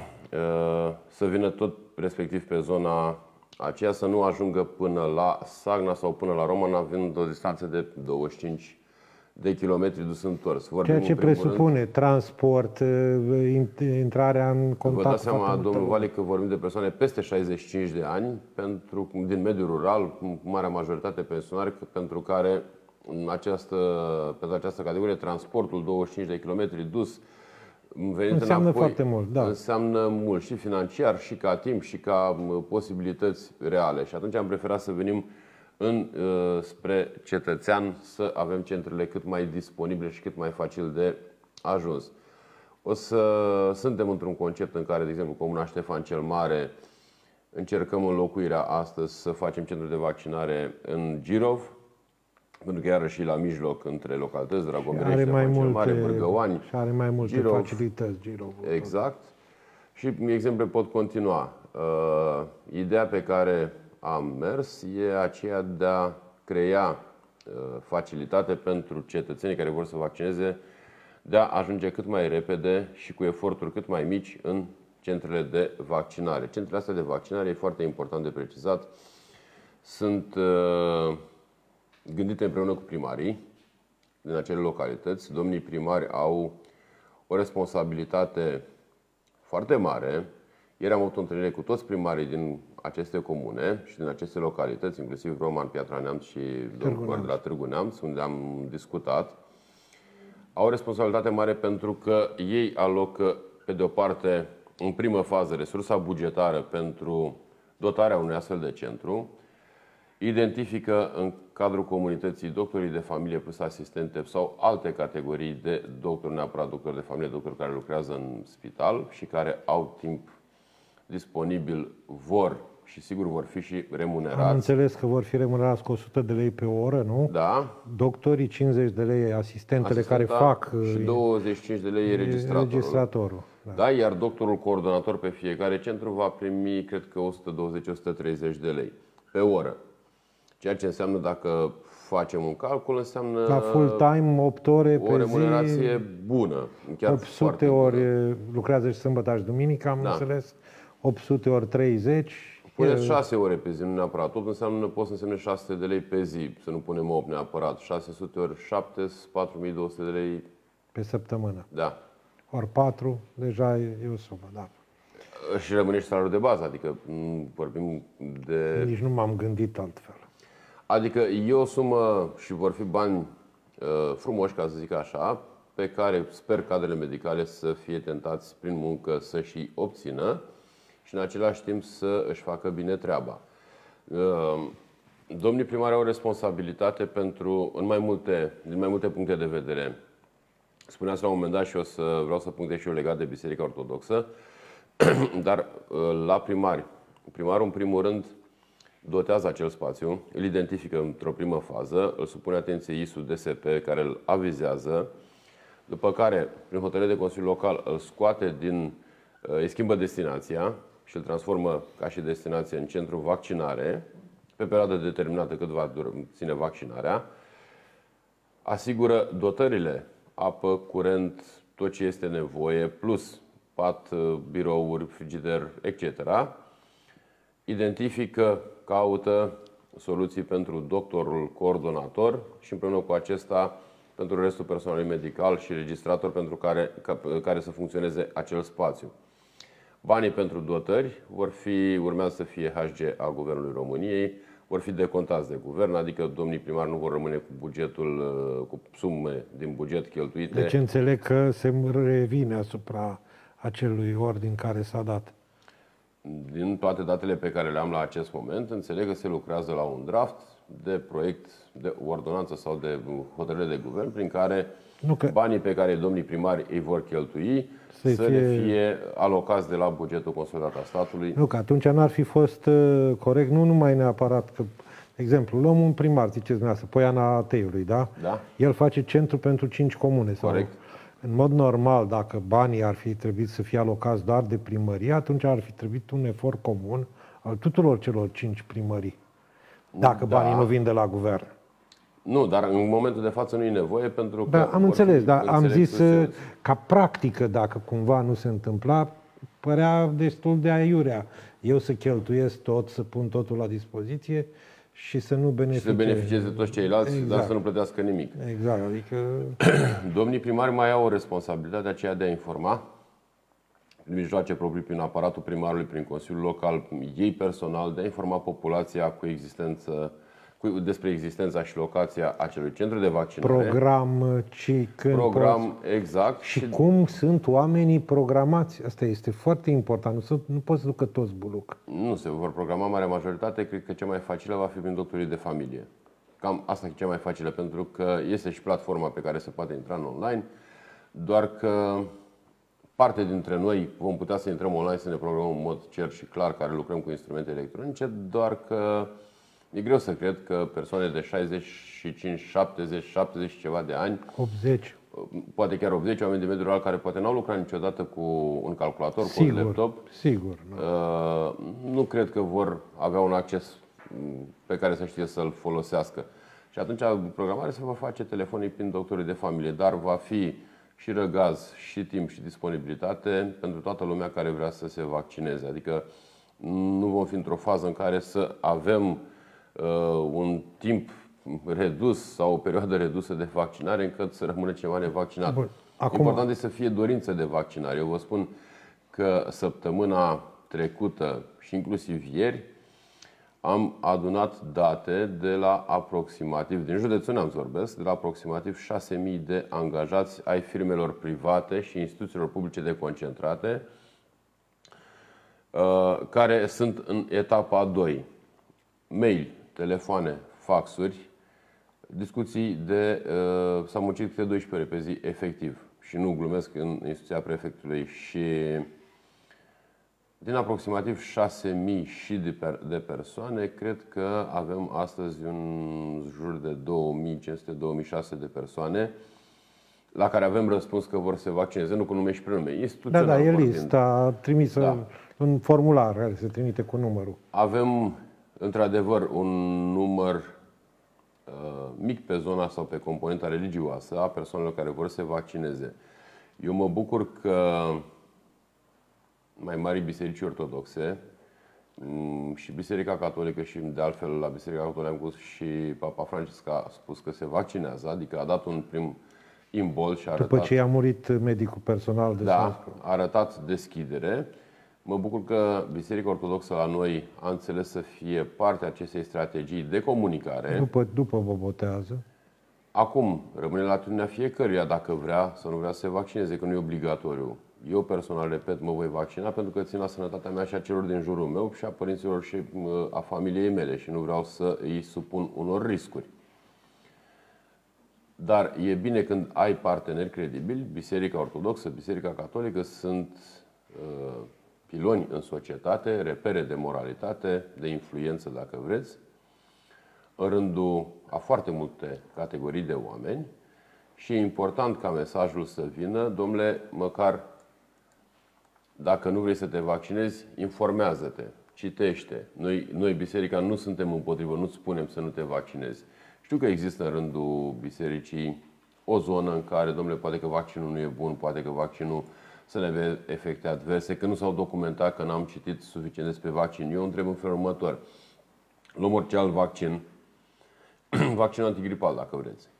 să vină tot respectiv pe zona aceea, să nu ajungă până la Sagna sau până la Roman, având o distanță de douăzeci și cinci de kilometri dus întors. Ceea ce presupune rând, transport, intrarea în contact. Vă dați seama, domnul Vali, că vorbim de persoane peste șaizeci și cinci de ani, pentru, din mediul rural, cu marea majoritate pensionari, pentru care în această, pentru această categorie transportul douăzeci și cinci de kilometri dus venit înseamnă înapoi, foarte mult, da. Înseamnă mult și financiar, și ca timp, și ca posibilități reale. Și atunci am preferat să venim în, spre cetățean, să avem centrele cât mai disponibile și cât mai facil de ajuns. O să suntem într-un concept în care, de exemplu, Comuna Ștefan cel Mare, încercăm înlocuirea astăzi să facem centru de vaccinare în Girov, pentru că iarăși la mijloc între localități, Dragomirești, Ștefan cel Mare, Bârgăoani, și are mai multe Girov, facilități, Girov. Exact. Și exemple pot continua. Uh, ideea pe care am mers e aceea de a crea uh, facilitate pentru cetățenii care vor să vaccineze, de a ajunge cât mai repede și cu eforturi cât mai mici în centrele de vaccinare. Centrele astea de vaccinare, e foarte important de precizat, sunt uh, gândite împreună cu primarii din acele localități. Domnii primari au o responsabilitate foarte mare, Ieri am avut o întâlnire cu toți primarii din aceste comune și din aceste localități, inclusiv Roman, Piatra Neamț și domnul de la Târgu Neamț, unde am discutat. Au o responsabilitate mare pentru că ei alocă, pe de o parte, în primă fază, resursa bugetară pentru dotarea unui astfel de centru, identifică în cadrul comunității doctorii de familie plus asistente sau alte categorii de doctori, neapărat doctori de familie, doctori care lucrează în spital și care au timp disponibil, vor și sigur vor fi și remunerați. Am înțeles că vor fi remunerați cu o sută de lei pe oră, nu? Da. Doctorii cincizeci de lei, asistentele care fac și douăzeci și cinci de lei registratorul. registratorul. Da. Da, iar doctorul coordonator pe fiecare centru va primi, cred că, o sută douăzeci - o sută treizeci de lei pe oră. Ceea ce înseamnă, dacă facem un calcul, înseamnă la full time, opt ore pe o remunerație zi, bună. Chiar opt sute ori bună. Lucrează și sâmbătă și duminică, am da. înțeles. opt sute ori treizeci. Puneți șase ore pe zi, nu neapărat opt, înseamnă, pot să însemne șase sute de lei pe zi, să nu punem opt neapărat. șase sute ori șapte, patru mii două sute de lei pe săptămână. Da. Ori patru, deja e o sumă, da. Și rămâne și salariul de bază, adică vorbim de... Nici nu m-am gândit altfel. Adică e o sumă și vor fi bani uh, frumoși, ca să zic așa, pe care sper cadrele medicale să fie tentați prin muncă să și obțină și în același timp să își facă bine treaba. Uh, domnii primari au responsabilitate pentru, în mai multe, din mai multe puncte de vedere. Spuneați la un moment dat și o să vreau să punctez și eu legat de Biserica Ortodoxă, dar uh, la primari, primarul în primul rând dotează acel spațiu, îl identifică într-o primă fază, îl supune atenției I S U D S P care îl avizează, după care, prin hotărâre de Consiliu Local, îl scoate din, îi schimbă destinația și îl transformă ca și destinație în centru vaccinare, pe perioadă determinată cât va ține vaccinarea, asigură dotările, apă, curent, tot ce este nevoie, plus pat, birouri, frigider, et cetera. Identifică, caută soluții pentru doctorul coordonator și împreună cu acesta pentru restul personalului medical și registrator pentru care, ca, care să funcționeze acel spațiu. Banii pentru dotări vor fi, urmează să fie H G a Guvernului României, vor fi decontați de guvern, adică domnii primari nu vor rămâne cu bugetul, cu sume din buget cheltuite. Deci înțeleg că se revine asupra acelui ordin care s-a dat. Din toate datele pe care le am la acest moment, înțeleg că se lucrează la un draft de proiect de ordonanță sau de hotărâre de guvern prin care nu că... banii pe care domnii primari îi vor cheltui să, să fie... le fie alocați de la bugetul consolidat al statului. Nu, că atunci n-ar fi fost uh, corect, nu numai neapărat că, de exemplu, luăm un primar, ziceți dumneavoastră, Poiana Teiului, da? Da. El face centru pentru cinci comune. Corect. Sau, în mod normal, dacă banii ar fi trebuit să fie alocați doar de primărie, atunci ar fi trebuit un efort comun al tuturor celor cinci primării. Dacă da. banii nu vin de la guvern. Nu, dar în momentul de față nu e nevoie pentru că... Da, am înțeles, dar am zis să, ca practică, dacă cumva nu se întâmpla, părea destul de aiurea. Eu să cheltuiesc tot, să pun totul la dispoziție și să nu beneficieze. Și să beneficieze toți ceilalți, exact. Dar să nu plătească nimic. Exact, adică... Domnii primari mai au o responsabilitate aceea de a informa prin mijloace proprii, prin aparatul primarului, prin Consiliul Local, ei personal, de a informa populația cu existență, cu, despre existența și locația acelui centru de vaccinare. Program, ci când Program, poți... exact. Și, și cum sunt oamenii programați. Asta este foarte important. Nu, sunt, nu poți să ducă toți buluc. Nu se vor programa marea majoritate. Cred că cea mai facilă va fi prin doctorii de familie. Cam asta e cea mai facilă, pentru că este și platforma pe care se poate intra în online, doar că parte dintre noi vom putea să intrăm online, să ne programăm în mod cer și clar, care lucrăm cu instrumente electronice, doar că e greu să cred că persoane de șaizeci și cinci, șaptezeci, șaptezeci și ceva de ani, optzeci, poate chiar optzeci, oameni de mediul rural care poate n-au lucrat niciodată cu un calculator, sigur, cu un laptop, sigur, uh, nu cred că vor avea un acces pe care să știe să-l folosească. Și atunci programarea se va face telefonic prin doctorii de familie, dar va fi și răgaz, și timp, și disponibilitate pentru toată lumea care vrea să se vaccineze. Adică nu vom fi într-o fază în care să avem uh, un timp redus sau o perioadă redusă de vaccinare încât să rămână cineva nevaccinat. Bun. Acum... Important este să fie dorință de vaccinare. Eu vă spun că săptămâna trecută și inclusiv ieri, am adunat date de la aproximativ, din județul Neamț vorbesc, de la aproximativ șase mii de angajați ai firmelor private și instituțiilor publice deconcentrate, care sunt în etapa a doi. Mail, telefoane, faxuri, discuții de... s-au muncit câte doisprezece ore pe zi, efectiv. Și nu glumesc, în instituția prefectului. Și din aproximativ șase mii și de, per, de persoane, cred că avem astăzi un jur de două mii cinci sute - două mii șase sute de persoane la care avem răspuns că vor să se vaccineze, nu cu nume și prenume. Da, da, e lista trimisă, da, în formular care se trimite cu numărul. Avem, într-adevăr, un număr uh, mic pe zona sau pe componenta religioasă a persoanelor care vor să se vaccineze. Eu mă bucur că mai mari biserici ortodoxe și Biserica Catolică și de altfel la Biserica Catolică am spus și Papa Francisc a spus că se vaccinează, adică a dat un prim imbol și a arătat... După ce i-a murit medicul personal de Da, a arătat deschidere. Mă bucur că Biserica Ortodoxă la noi a înțeles să fie parte a acestei strategii de comunicare. După, după vă botează. Acum, rămâne la atitudinea fiecăruia dacă vrea sau nu vrea să se vaccineze, că nu e obligatoriu. Eu personal, repet, mă voi vaccina pentru că țin la sănătatea mea și a celor din jurul meu și a părinților și a familiei mele și nu vreau să îi supun unor riscuri. Dar e bine când ai parteneri credibili. Biserica Ortodoxă, Biserica Catolică sunt uh, piloni în societate, repere de moralitate, de influență, dacă vreți, în rândul a foarte multe categorii de oameni și e important ca mesajul să vină, domnule, măcar dacă nu vrei să te vaccinezi, informează-te, citește. Noi, noi, biserica, nu suntem împotrivă, nu spunem să nu te vaccinezi. Știu că există în rândul bisericii o zonă în care, domnule, poate că vaccinul nu e bun, poate că vaccinul să ne aibă efecte adverse, că nu s-au documentat, că n-am citit suficient despre vaccin. Eu întreb în felul următor. Luăm orice alt vaccin, vaccinul antigripal, dacă vreți.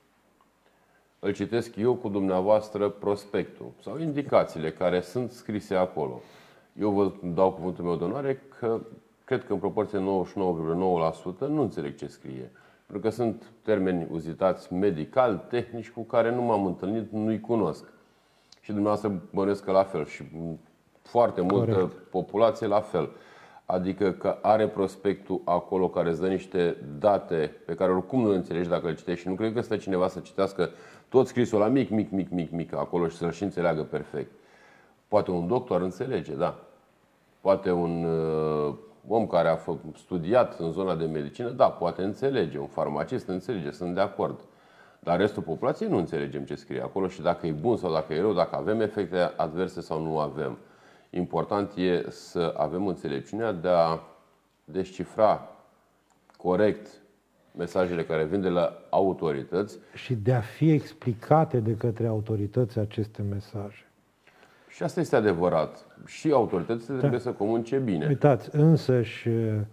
Îl citesc eu cu dumneavoastră prospectul sau indicațiile care sunt scrise acolo. Eu vă dau cuvântul meu de onoare că cred că în proporție nouăzeci și nouă virgulă nouă la sută nu înțeleg ce scrie. Pentru că sunt termeni uzitați medical, tehnici, cu care nu m-am întâlnit, nu-i cunosc. Și dumneavoastră bănuiesc că la fel și foarte multă Corect. populație la fel. Adică că are prospectul acolo care îți dă niște date pe care oricum nu le înțelegi dacă le citești. Și nu cred că stă cineva să citească tot scrisul la mic, mic, mic, mic, mic acolo și să-l și înțeleagă perfect. Poate un doctor înțelege, da. Poate un uh, om care a studiat în zona de medicină, da, poate înțelege. Un farmacist înțelege, sunt de acord. Dar restul populației nu înțelegem ce scrie acolo și dacă e bun sau dacă e rău, dacă avem efecte adverse sau nu avem. Important e să avem înțelepciunea de a descifra corect mesajele care vin de la autorități. Și de a fi explicate de către autorități aceste mesaje. Și asta este adevărat. Și autoritățile da. trebuie să comunice bine. Uitați, însăși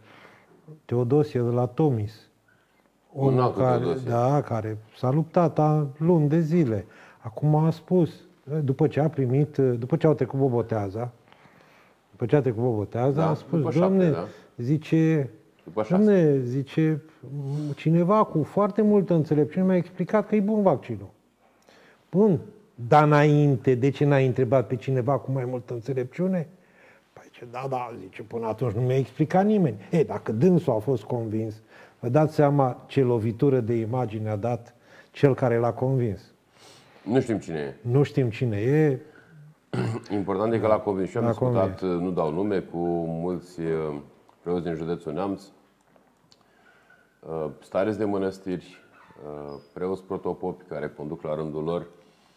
Teodosie de la Tomis, omul care, da, care s-a luptat a luni de zile, acum a spus, după ce a primit, după ce au trecut Boboteaza, după ce a trecut Boboteaza, da, a spus, Doamne, da. zice, Doamne, zice, cineva cu foarte multă înțelepciune mi-a explicat că e bun vaccinul. Bun, dar înainte, de ce n-ai întrebat pe cineva cu mai multă înțelepciune? Păi ce, da, da, zice, până atunci nu mi-a explicat nimeni. E, dacă dânsul a fost convins, vă dați seama ce lovitură de imagine a dat cel care l-a convins. Nu știm cine e. Nu știm cine e. Important e că l-a convins. Și am discutat, nu dau nume, cu mulți preoți din județul Neamț, stareți de mănăstiri, preoți protopopi care conduc la rândul lor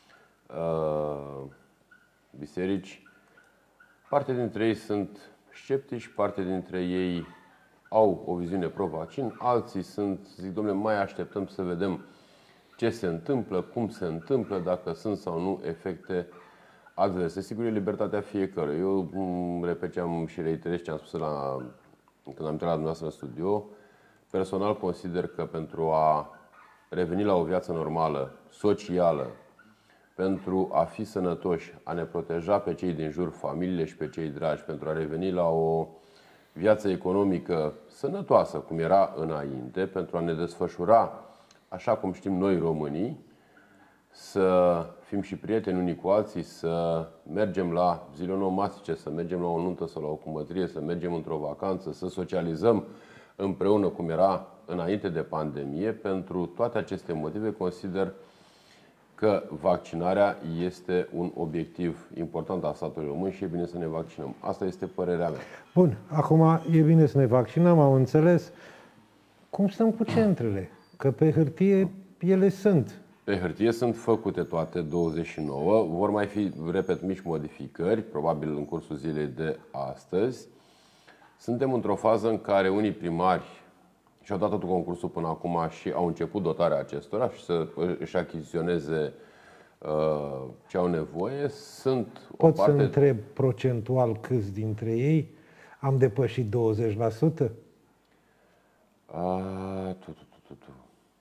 biserici. Parte dintre ei sunt sceptici, parte dintre ei au o viziune pro-vaccin, alții sunt, zic, domnule, mai așteptăm să vedem ce se întâmplă, cum se întâmplă, dacă sunt sau nu efecte adverse. Sigur, e libertatea fiecăruia. Eu repet ce am și reiterez ce am spus la, când am intrat la dumneavoastră în studio. Personal consider că pentru a reveni la o viață normală, socială, pentru a fi sănătoși, a ne proteja pe cei din jur, familiile și pe cei dragi, pentru a reveni la o viață economică sănătoasă, cum era înainte, pentru a ne desfășura, așa cum știm noi românii, să fim și prieteni unii cu alții, să mergem la zile onomastice, să mergem la o nuntă sau la o cumătrie, să mergem într-o vacanță, să socializăm împreună cum era înainte de pandemie. Pentru toate aceste motive consider că vaccinarea este un obiectiv important al statului român și e bine să ne vaccinăm. Asta este părerea mea. Bun, acum e bine să ne vaccinăm, am înțeles. Cum stăm cu centrele? Că pe hârtie ele sunt. Pe hârtie sunt făcute toate douăzeci și nouă, vor mai fi, repet, mici modificări, probabil în cursul zilei de astăzi. Suntem într-o fază în care unii primari și-au dat tot concursul până acum și au început dotarea acestora și să își achiziționeze uh, ce au nevoie. Sunt Pot o parte... să întreb procentual câți dintre ei am depășit douăzeci la sută? A, tu, tu, tu, tu, tu.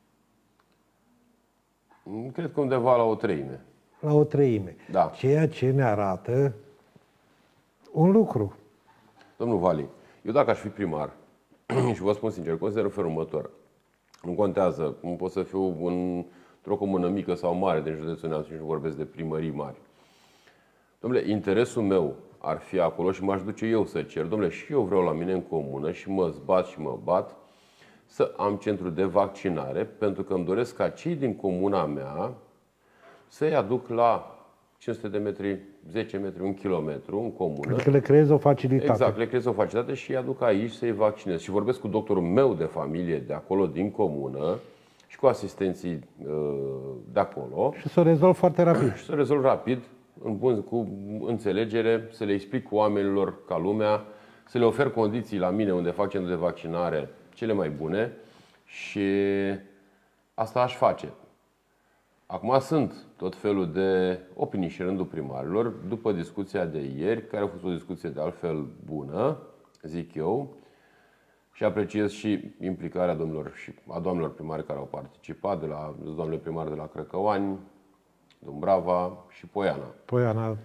Cred că undeva la o treime. La o treime. Da. Ceea ce ne arată un lucru. Domnul Vali, eu dacă aș fi primar, și vă spun sincer, consider în felul următor. Nu contează, cum pot să fiu în, într-o comună mică sau mare din județul Neamț, și nu vorbesc de primării mari. Dom'le, interesul meu ar fi acolo și m-aș duce eu să cer. Dom'le, și eu vreau la mine în comună și mă zbat și mă bat să am centru de vaccinare, pentru că îmi doresc ca cei din comuna mea să-i aduc la cinci sute de metri, zece metri, un kilometru în comună. Adică le creez o facilitate. Exact, le creez o facilitate și îi aduc aici să-i vaccinez. Și vorbesc cu doctorul meu de familie de acolo, din comună, și cu asistenții de acolo. Și să o rezolv foarte rapid. Și să o rezolv rapid, în bun, cu înțelegere, să le explic oamenilor ca lumea, să le ofer condiții la mine unde fac centru de vaccinare cele mai bune și asta aș face. Acum sunt tot felul de opinii și rândul primarilor, după discuția de ieri, care a fost o discuție de altfel bună, zic eu, și apreciez și implicarea domnilor și a doamnelor primari care au participat, de la doamnele primari de la Crăcăuani, Dumbrava și Poiana. Poiana.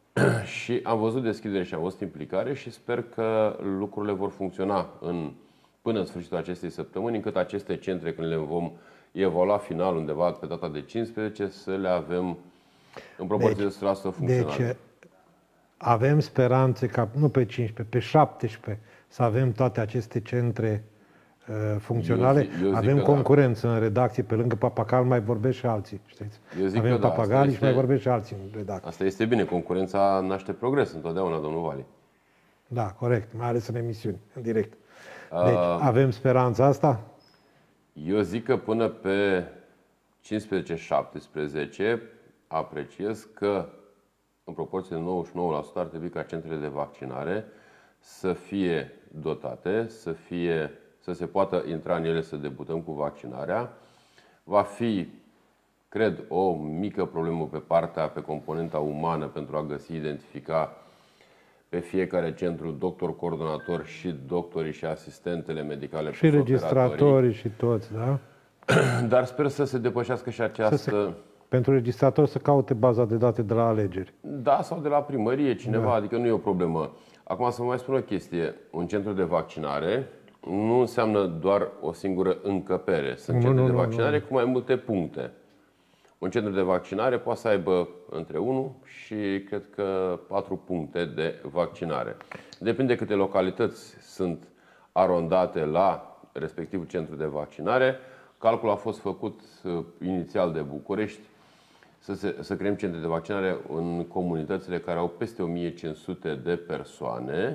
Și am văzut deschidere și am văzut implicare și sper că lucrurile vor funcționa în, până în sfârșitul acestei săptămâni, încât aceste centre, când le vom evalua final undeva pe data de cincisprezece, să le avem în proporție deci, de o sută la sută funcționale. Deci avem speranțe ca, nu pe cincisprezece, pe șaptesprezece, să avem toate aceste centre uh, funcționale. Eu zi, eu avem concurență da. în redacție, pe lângă Papagal mai vorbesc și alții. Știți? Avem Papagali da, și mai vorbesc și alții în redacție. Asta este bine, concurența naște progres întotdeauna, domnul Vali. Da, corect, mai ales în emisiuni, în direct. Deci uh, avem speranța asta? Eu zic că până pe cincisprezece șaptesprezece apreciez că în proporție de nouăzeci și nouă la sută ar trebui ca centrele de vaccinare să fie dotate, să, fie, să se poată intra în ele să debutăm cu vaccinarea. Va fi, cred, o mică problemă pe partea, pe componenta umană pentru a găsi, identifica pe fiecare centru doctor coordonator și doctorii și asistentele medicale. Și registratorii și toți, da? Dar sper să se depășească și această... Se, pentru registrator să caute baza de date de la alegeri. Da, sau de la primărie, cineva, da. Adică nu e o problemă. Acum să vă mai spun o chestie. Un centru de vaccinare nu înseamnă doar o singură încăpere. Sunt nu, centre nu, de vaccinare nu, nu. cu mai multe puncte. Un centru de vaccinare poate să aibă între unu și cred că patru puncte de vaccinare. Depinde câte localități sunt arondate la respectivul centru de vaccinare. Calculul a fost făcut inițial de București să, se, să creăm centre de vaccinare în comunitățile care au peste o mie cinci sute de persoane,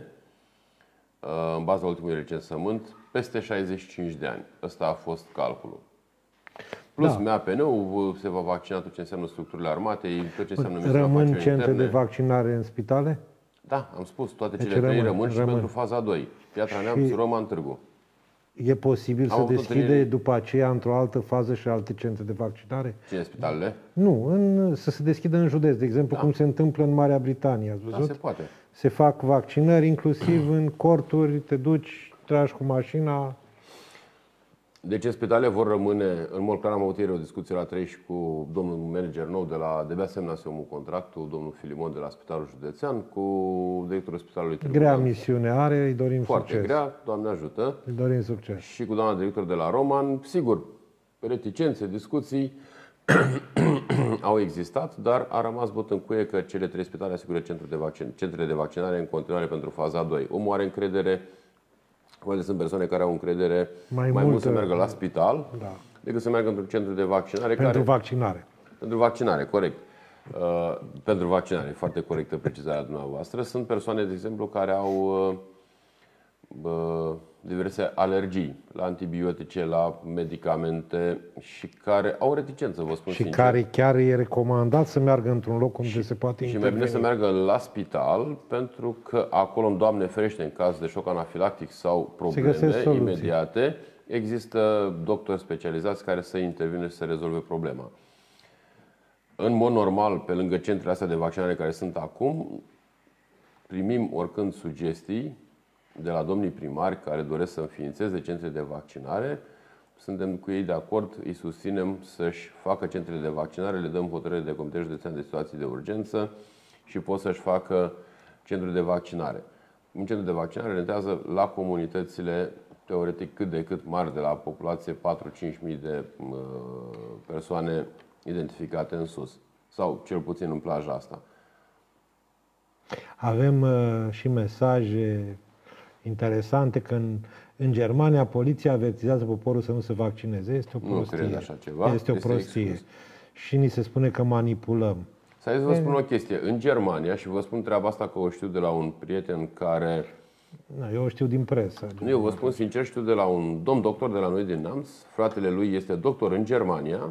în baza ultimului recensământ, peste șaizeci și cinci de ani. Ăsta a fost calculul. Plus da. M A P N-ul se va vaccina tot ce înseamnă structurile armatei, tot ce înseamnă Ministerul Rămân centre de vaccinare în spitale? Da, am spus, toate cele deci trei rămân, rămân și rămân. pentru faza doi. Piatra Neamț, Roman, Târgu. E posibil am să deschide după aceea într-o altă fază și alte centre de vaccinare? Cine, spitalele? Nu, în, să se deschidă în județ, de exemplu, da. cum se întâmplă în Marea Britanie, ați văzut? Da, se poate. Se fac vaccinări, inclusiv în corturi, te duci, tragi cu mașina. Deci în spitale vor rămâne, în mod clar am avut ieri o discuție la trei și cu domnul manager nou de la, de asemenea semnul contractul, domnul Filimon de la Spitalul Județean, cu directorul Spitalului Târgu Grea Mureș. misiune are, îi dorim Foarte succes. grea, Doamne ajută. Îi dorim succes. Și cu doamna director de la Roman, sigur, reticențe, discuții au existat, dar a rămas bot în cuie că cele trei spitale asigură centrul de vaccin, centrele de vaccinare în continuare pentru faza a doua. Omul are încredere, poate sunt persoane care au încredere mai, mai mult să meargă la spital, da, decât să meargă într-un centru de vaccinare. pentru care, vaccinare. Pentru vaccinare, corect. Uh, pentru vaccinare, foarte corectă precizarea dumneavoastră. Sunt persoane, de exemplu, care au uh, uh, diverse alergii la antibiotice, la medicamente și care au reticență, vă spun Și sincer. care chiar e recomandat să meargă într-un loc unde și, se poate și interveni. mai bine să meargă la spital, pentru că acolo, Doamne ferește, în caz de șoc anafilactic sau probleme imediate, există doctori specializați care să intervină și să rezolve problema. În mod normal, pe lângă centrele astea de vaccinare care sunt acum, primim oricând sugestii de la domnii primari care doresc să înființeze centre de vaccinare. Suntem cu ei de acord, îi susținem să-și facă centrele de vaccinare, le dăm hotărâre de Comitet Județean de Situații de Urgență și pot să-și facă centru de vaccinare. Un centru de vaccinare rentează la comunitățile teoretic cât de cât mari de la populație, patru-cinci mii de uh, persoane identificate în sus, sau cel puțin în plaja asta. Avem uh, și mesaje interesante că în, în Germania poliția avertizează poporul să nu se vaccineze. Este o prostie. Nu cred așa ceva. Este o este prostie. exclus. Și ni se spune că manipulăm. Să vă spun o chestie. În Germania, și vă spun treaba asta că o știu de la un prieten care... Eu o știu din presă. Nu, eu vă spun sincer, știu de la un domn doctor de la noi din Neamț. Fratele lui este doctor în Germania.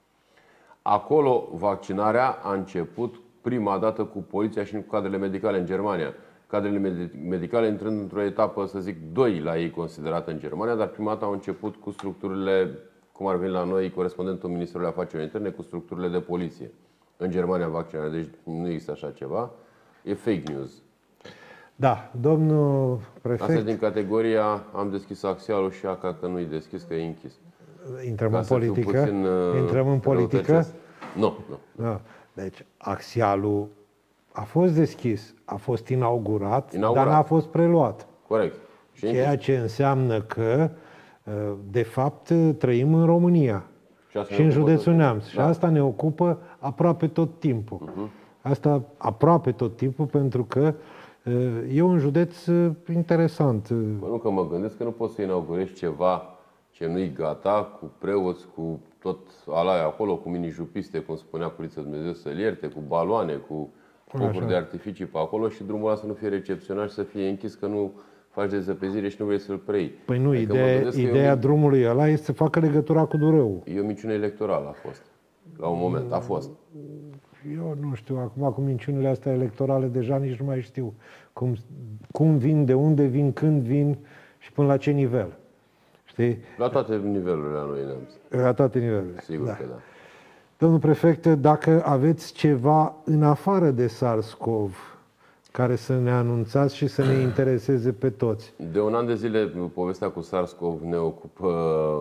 Acolo vaccinarea a început prima dată cu poliția și cu cadrele medicale în Germania. Cadrele medicale intrând într-o etapă, să zic, doi la ei considerată în Germania, dar prima dată au început cu structurile, cum ar veni la noi, corespondentul Ministerului Afacerilor Interne, cu structurile de poliție. În Germania vaccinarea, deci nu există așa ceva. E fake news. Da, domnul prefect... Asta din categoria am deschis axialul și aca că nu-i deschis, că e închis. Intrăm în politică? Puțin, Intrăm în politică? Nu, nu. Da. Deci, axialul a fost deschis, a fost inaugurat, inaugurat. dar n-a fost preluat. Corect. Și Ceea ce înseamnă că, de fapt, trăim în România și, și în județul Neamț. Da. Și asta ne ocupă aproape tot timpul. Uh-huh. Asta aproape tot timpul, pentru că e un județ interesant. Bă, nu că mă gândesc că nu poți să inaugurezi ceva ce nu-i gata, cu preoți, cu tot alaia acolo, cu mini-jupiste, cum spunea Curiță Dumnezeu să-l ierte, cu baloane, cu focuri de artificii pe acolo și drumul ăla să nu fie recepționat și să fie închis, că nu faci dezăpezire și nu vrei să-l preiei. Păi nu, adică ideea, ideea drumului ăla este să facă legătura cu Durău. E o minciună electorală, a fost. La un moment, a fost. Eu nu știu, acum cu minciunile astea electorale deja nici nu mai știu cum, cum vin, de unde vin, când vin și până la ce nivel. Știi? La toate nivelurile la noi, Neamț. La toate nivelurile. Sigur da. că da. Domnul prefect, dacă aveți ceva în afară de SARS-CoV care să ne anunțați și să ne intereseze pe toți. De un an de zile, povestea cu SARS-CoV ne ocupă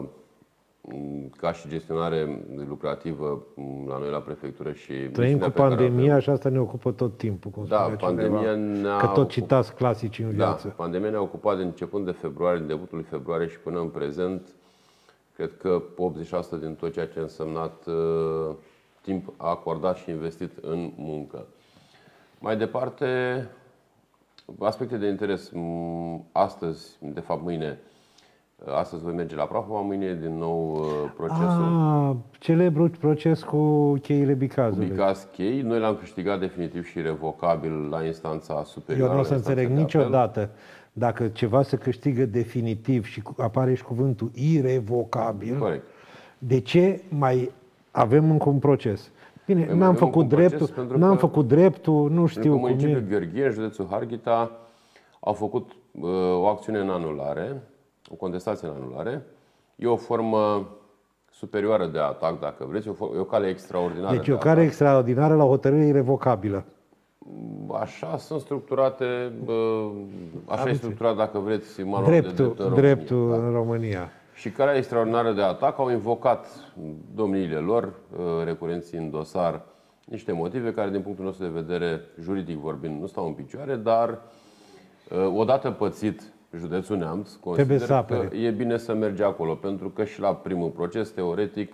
ca și gestionare lucrativă la noi la prefectură și... Trăim cu pandemia și asta ne ocupă tot timpul, cum da, pandemia cineva, că tot citați clasici în viață. Da, pandemia ne-a ocupat de începând de februarie, din debutul lui februarie și până în prezent. Cred că optzeci la sută din tot ceea ce a însemnat uh, timp acordat și investit în muncă. Mai departe, aspecte de interes. Astăzi, de fapt mâine, astăzi voi merge la Prahova, mâine e din nou uh, procesul. Ah, celebrul proces cu cheile Bicazului. Cu Bicaz chei. Noi l-am câștigat definitiv și revocabil la instanța superioară. Eu nu o să înțeleg niciodată dacă ceva se câștigă definitiv și apare și cuvântul irevocabil. Corect. De ce mai avem încă un proces? Bine, păi n-am făcut dreptul, n-am făcut dreptul, nu știu cum e. Municipiul Gheorghe, în județul Harghita, au făcut uh, o acțiune în anulare, o contestație în anulare. E o formă superioară de atac, dacă vreți, e o, e o cale extraordinară. Deci e o cale extraordinară la hotărâre irevocabilă. Așa sunt structurate, așa Am e structurat, dacă vreți, manualul dreptul, de drept în dreptul România. în România. Și calea extraordinară de atac au invocat domniile lor, recurenții în dosar, niște motive care, din punctul nostru de vedere, juridic vorbind, nu stau în picioare, dar odată pățit județul Neamț, consider că e bine să mergi acolo, pentru că și la primul proces, teoretic,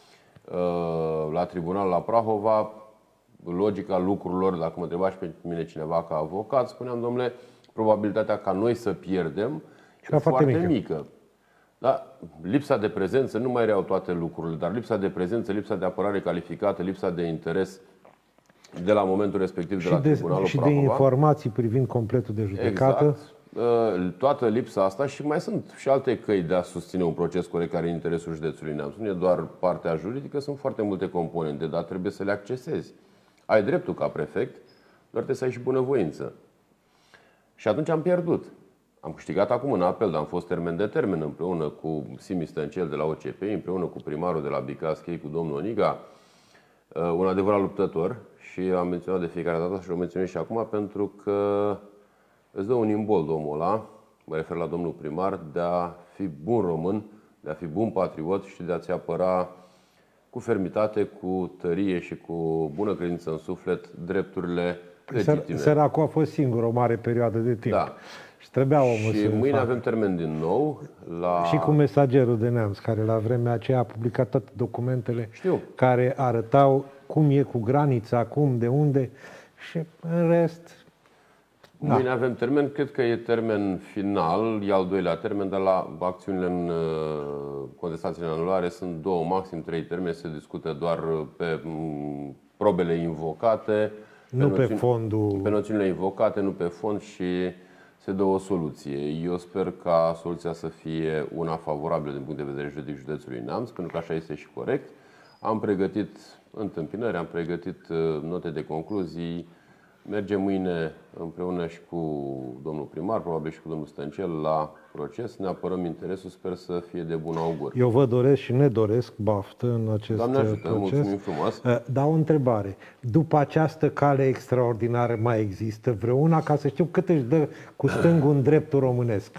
la tribunal la Prahova, logica lucrurilor, dacă mă întrebași pe mine cineva ca avocat, spuneam, domnule, probabilitatea ca noi să pierdem era e foarte mică. mică. Da? Lipsa de prezență, nu mai reau toate lucrurile, dar lipsa de prezență, lipsa de apărare calificată, lipsa de interes de la momentul respectiv de și la de, tribunalul și Prahova. de informații privind completul de judecată. Exact. Toată lipsa asta și mai sunt și alte căi de a susține un proces corect care e în interesul județului Neamț. Nu e doar partea juridică, sunt foarte multe componente, dar trebuie să le accesezi. Ai dreptul ca prefect, doar trebuie să ai și bunăvoință. Și atunci am pierdut. Am câștigat acum în apel, dar am fost termen de termen împreună cu Simi Stăncel de la O C P, împreună cu primarul de la Bicaschei, cu domnul Oniga, un adevărat luptător și am menționat de fiecare dată și o menționez și acum pentru că îți dă un imbold omul ăla, mă refer la domnul primar, de a fi bun român, de a fi bun patriot și de a-ți apăra cu fermitate, cu tărie și cu bună credință în suflet drepturile legitime. Săracul a fost singur o mare perioadă de timp. Da. Și trebuia omul și să mâine facă. avem termen din nou la... Și cu Mesagerul de Neamț, care la vremea aceea a publicat toate documentele Știu. care arătau cum e cu granița, cum, de unde și în rest... Da. Mâine avem termen, cred că e termen final, e al doilea termen, dar la acțiunile în contestațiile în anulare sunt două, maxim trei termene, se discută doar pe probele invocate, nu pe, pe noțiuni, fondul... pe noțiunile invocate, nu pe fond și se dă o soluție. Eu sper ca soluția să fie una favorabilă din punct de vedere juridic județului Neamț, pentru că așa este și corect. Am pregătit întâmpinări, am pregătit note de concluzii. Mergem mâine împreună și cu domnul primar, probabil și cu domnul Stăncel, la proces. Ne apărăm interesul, sper să fie de bun augur. Eu vă doresc și ne doresc baftă în acest Doamne ajută, proces. mulțumim frumos. Dar o întrebare. După această cale extraordinară mai există vreuna, ca să știu cât își dă cu stângul în dreptul românesc?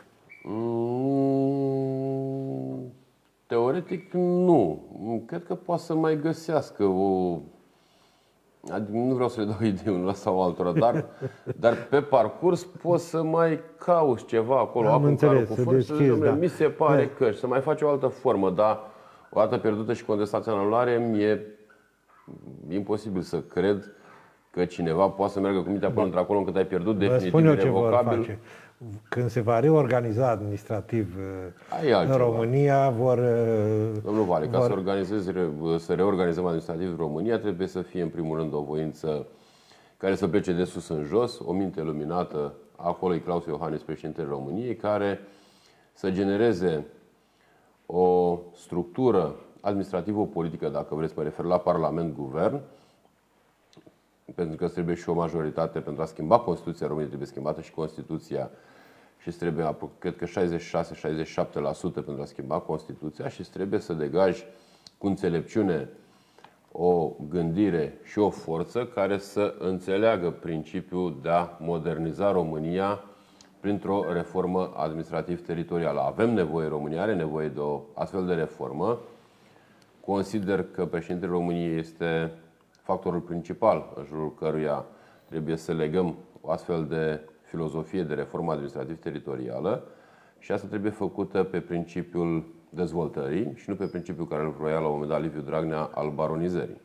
Mm, teoretic nu. Cred că poate să mai găsească o... Nu vreau să le dau idei unul sau altora, dar, dar pe parcurs poți să mai cauți ceva acolo. Am înțeles, să deschizi, da. Mi se pare da. că și să mai faci o altă formă, dar o dată pierdută și contestația în anulare, mi-e imposibil să cred că cineva poate să meargă cu mintea până într-acolo încât ai pierdut definitiv irrevocabil. Când se va reorganiza administrativ în România, vor... Domnul Vale, vor... ca să, organizezi, să reorganizăm administrativ România, trebuie să fie în primul rând o voință care să plece de sus în jos, o minte luminată, acolo e Claus Iohannis, președintele României, care să genereze o structură administrativ-politică, dacă vreți, mă refer la Parlament-Guvern, pentru că trebuie și o majoritate pentru a schimba Constituția României, trebuie schimbată și Constituția și trebuie, cred că șaizeci și șase șaizeci și șapte la sută pentru a schimba Constituția și trebuie să degaji cu înțelepciune o gândire și o forță care să înțeleagă principiul de a moderniza România printr-o reformă administrativ-teritorială. Avem nevoie, România are nevoie de o astfel de reformă. Consider că președintele României este factorul principal în jurul căruia trebuie să legăm o astfel de filozofie de reformă administrativ-teritorială și asta trebuie făcută pe principiul dezvoltării și nu pe principiul care îl vroia la un moment dat Liviu Dragnea al baronizării.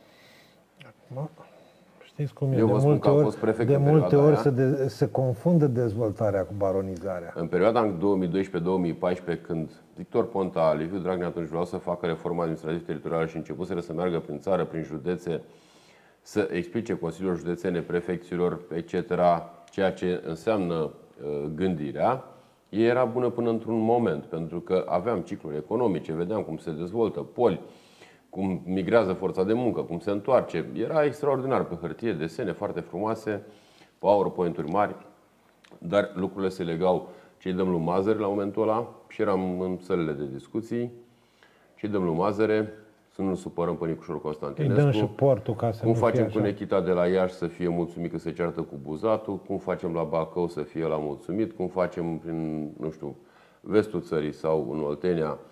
Știți cum e? Eu de vă spun că am fost prefect de în multe ori aia. se, de, se confundă dezvoltarea cu baronizarea. În perioada două mii doisprezece două mii paisprezece, când Victor Ponta, Liviu Dragnea atunci vreau să facă reforma administrativ-teritorială și începuseră să meargă prin țară, prin județe, să explice consiliilor județene, prefecților, et cetera, ceea ce înseamnă uh, gândirea, ei era bună până într-un moment, pentru că aveam cicluri economice, vedeam cum se dezvoltă poli, cum migrează forța de muncă, cum se întoarce. Era extraordinar pe hârtie, desene foarte frumoase, PowerPoint-uri mari, dar lucrurile se legau. Cei dăm lui Mazăre la momentul ăla și eram în sălile de discuții. Cei dăm lui Mazăre, să nu supărăm pe Nicușor Constantinescu. Îi dăm suportul ca să cum nu facem fie cu așa. Nechita de la Iași să fie mulțumit că se ceartă cu Buzatul, cum facem la Bacău să fie la mulțumit, cum facem prin, nu știu, vestul țării sau în Oltenia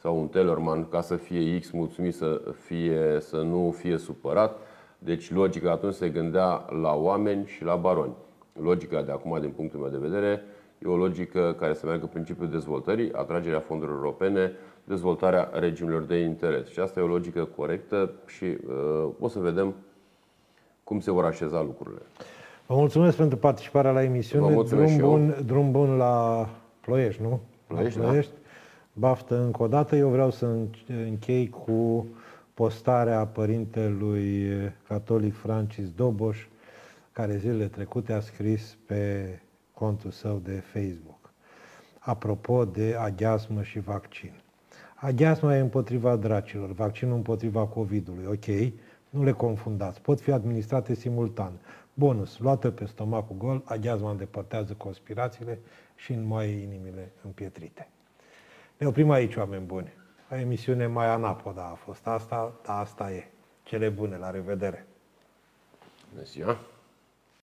sau un Tellerman ca să fie X mulțumit, să, fie, să nu fie supărat. Deci logica atunci se gândea la oameni și la baroni. Logica de acum, din punctul meu de vedere, e o logică care se meargă principiul dezvoltării, atragerea fondurilor europene, dezvoltarea regiunilor de interes. Și asta e o logică corectă și uh, o să vedem cum se vor așeza lucrurile. Vă mulțumesc pentru participarea la emisiune. Drum bun, drum bun la Ploiești, nu? Ploiești, la Ploiești. Da. Baftă încă o dată. Eu vreau să închei cu postarea părintelui catolic Francis Doboș, care zilele trecute a scris pe contul său de Facebook. Apropo de aghiazmă și vaccin. Aghiazma e împotriva dracilor, vaccinul împotriva COVID-ului. Ok, nu le confundați. Pot fi administrate simultan. Bonus, luată pe stomacul gol, aghiazma îndepărtează conspirațiile și înmoaie inimile împietrite. Ne oprim aici, oameni buni. O emisiune mai anapoda a fost asta, dar asta e. Cele bune, la revedere! Bună ziua!